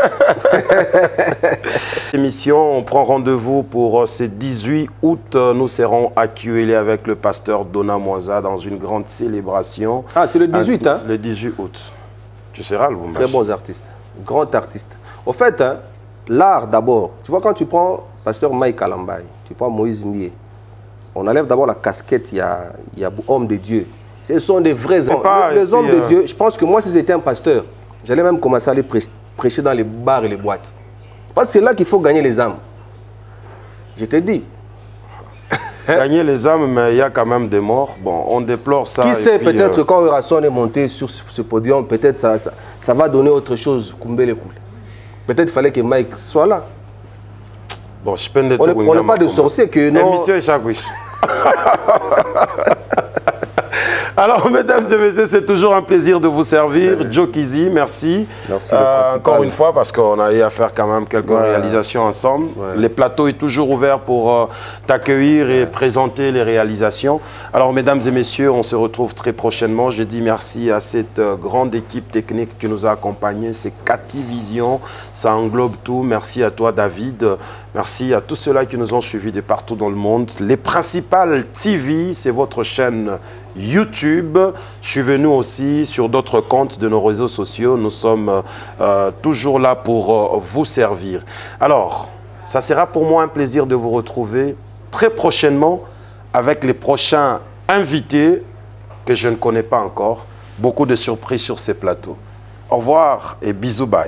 Émission, on prend rendez-vous pour ce dix-huit août. Nous serons accueillis avec le pasteur Dona Moisa dans une grande célébration. Ah, c'est le dix-huit, hein? Le dix-huit août. Tu seras le Très bons artistes, grand artiste. Au fait, hein, l'art d'abord. Tu vois, quand tu prends pasteur Mike Alambay, tu prends Moïse Mbié, on enlève d'abord la casquette, il y a, il y a homme de Dieu. Ce sont des vrais hommes. Pas, les les hommes puis, de euh... Dieu, je pense que moi, si j'étais un pasteur, j'allais même commencer à aller prêcher dans les bars et les boîtes. Parce que c'est là qu'il faut gagner les âmes. Je te dis. Gagner les âmes, mais il y a quand même des morts. Bon, on déplore ça. Qui sait, peut-être euh... quand Eurasson est monté sur ce podium, peut-être ça, ça, ça va donner autre chose. Peut-être qu'il fallait que Mike soit là. Bon, je peux on n'est pas de sorciers que non. Monsieur Chagouich. Alors, mesdames et messieurs, c'est toujours un plaisir de vous servir. Ouais. Joe Kizi, merci. Merci. Euh, encore une fois, parce qu'on a eu à faire quand même quelques ouais. réalisations ensemble. Ouais. Les plateaux est toujours ouvert pour euh, t'accueillir et ouais. présenter les réalisations. Alors, mesdames et messieurs, on se retrouve très prochainement. Je dis merci à cette euh, grande équipe technique qui nous a accompagnés. C'est Cathy Vision, ça englobe tout. Merci à toi, David. Merci à tous ceux-là qui nous ont suivis de partout dans le monde. Les Principales T V, c'est votre chaîne YouTube. Suivez-nous aussi sur d'autres comptes de nos réseaux sociaux. Nous sommes euh, toujours là pour euh, vous servir. Alors, ça sera pour moi un plaisir de vous retrouver très prochainement avec les prochains invités que je ne connais pas encore. Beaucoup de surprises sur ces plateaux. Au revoir et bisous, bye.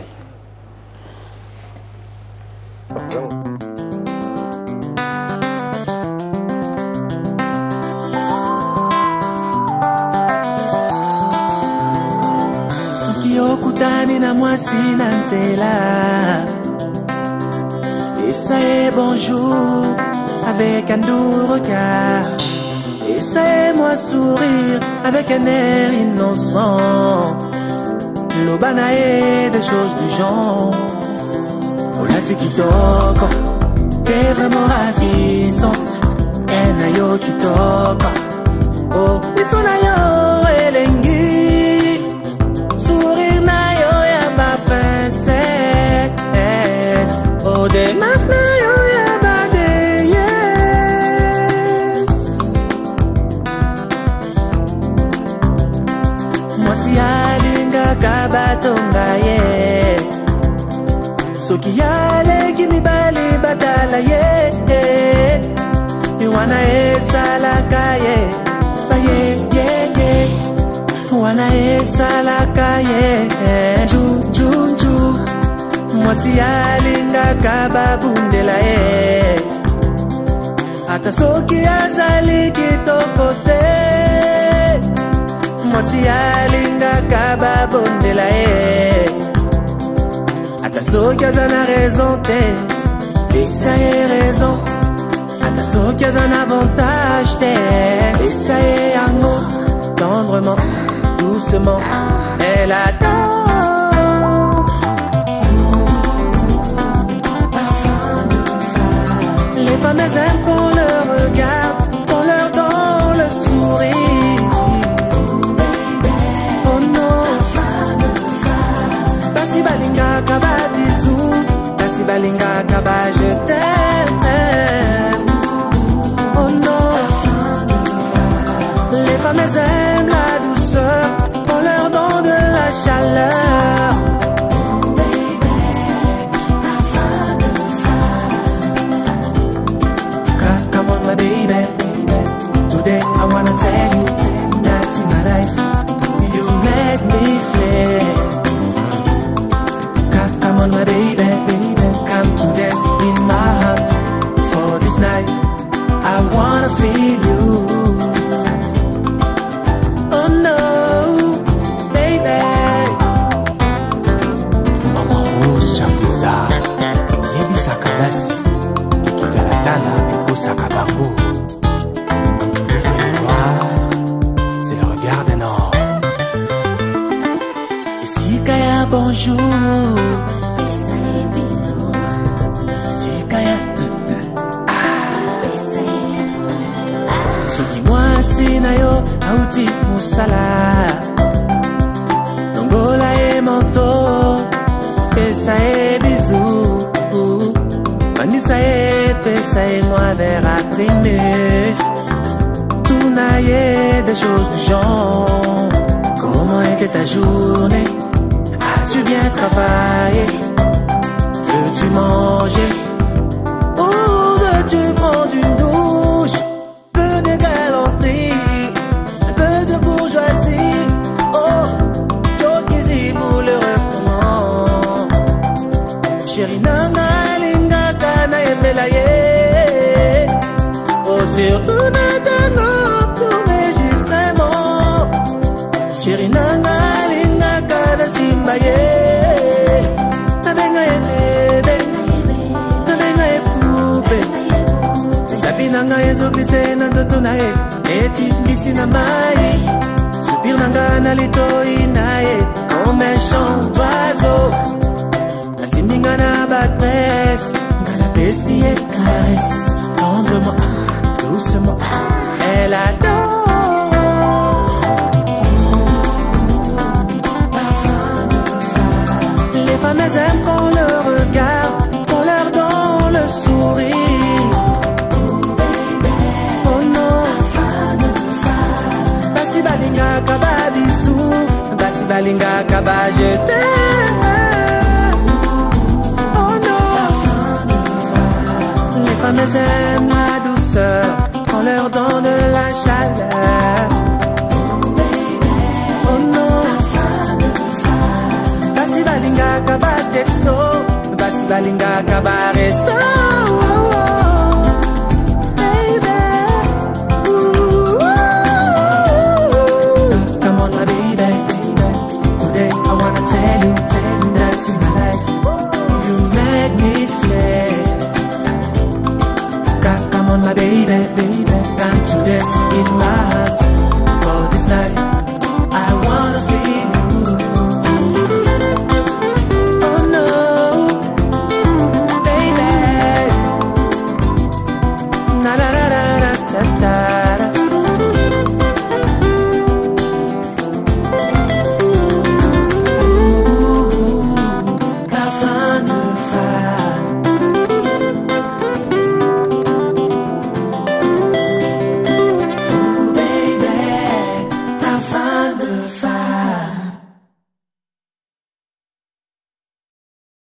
Okutani na mwasi na ntela et ça est bonjour avec un doux regard et ça est moi sourire avec un air innocent l'obana est des choses du genre olati kitoko t'es vraiment ravissante enayo kitoko oh bisonayo elengi oh, de maintenant, y'a pas de yes. Moi, si alinga kabatonga ye, so ki yale ki mi bali batala ye. Wana esa la calle, ye ye ye. Wana esa la calle, ju ju ju. Mwasi alinga kababundela e. Ata soki azali kitoko te. Mwasi alinga kababundela e. Ata soki azana raison te. Et ça est raison. Ata soki azana avantage te. Et ça est amour. Tendrement, doucement, elle attend. Les femmes aiment qu'on leur regarde, qu'on leur donne le sourire. Oh non. Basi balinga kaba bisou, basi balinga kaba je t'aime. Oh non. Les femmes aiment la douceur, qu'on leur donne de la chaleur. Baby, today I wanna tell you that in my life you make me feel. Come on, my baby, come to dance in my arms. For this night, I wanna feel you. Oh no, baby. Mama Rose Chapuza, Yebi Sakalasi, Kikigalatala. Sakabango. L'œuvre miroir, c'est le regard d'un homme. Si Kaya bonjour, Bessaye bisous. Si Kaya ah, Bessaye ah. Soki moi sinayo auti musala. Dongola e manto, Bessaye bisous. Manisa e pesa et moi vers Aprimus. Tout naïe des choses du genre. Comment était ta journée? As-tu bien travaillé? Veux-tu manger? Ou veux-tu prendre une douche? Peu de galanterie, un peu de bourgeoisie. Oh, Jokizi vous le recommande. Chérie Nanga. Oh, surtout n'attends pour juste un mot. Chérie nanga linga kana simbaye. Nabenga e bebe, nabenga e poupée. Sabi nanga ezo glisse na ndoto na e. Eti bisi na mai. Soupir nanga na litoi na e. Comme un chant d'oiseau. Asiminga na batresse. Bessie et caresse, tendrement, doucement, elle adore. Les femmes aiment qu'on leur regarde, qu'on leur donne le sourire. Oh non. Basi balinga kaba bisou, basi balinga kaba je t'aime. Les femmes aiment la douceur, on leur donne la chaleur. Oh non. Basi balinga kaba texto, basi balinga kaba resto. Baby, ooh, come on my baby, today I wanna tell you, tell you that in my life you make me feel. My baby, baby, come to dance in my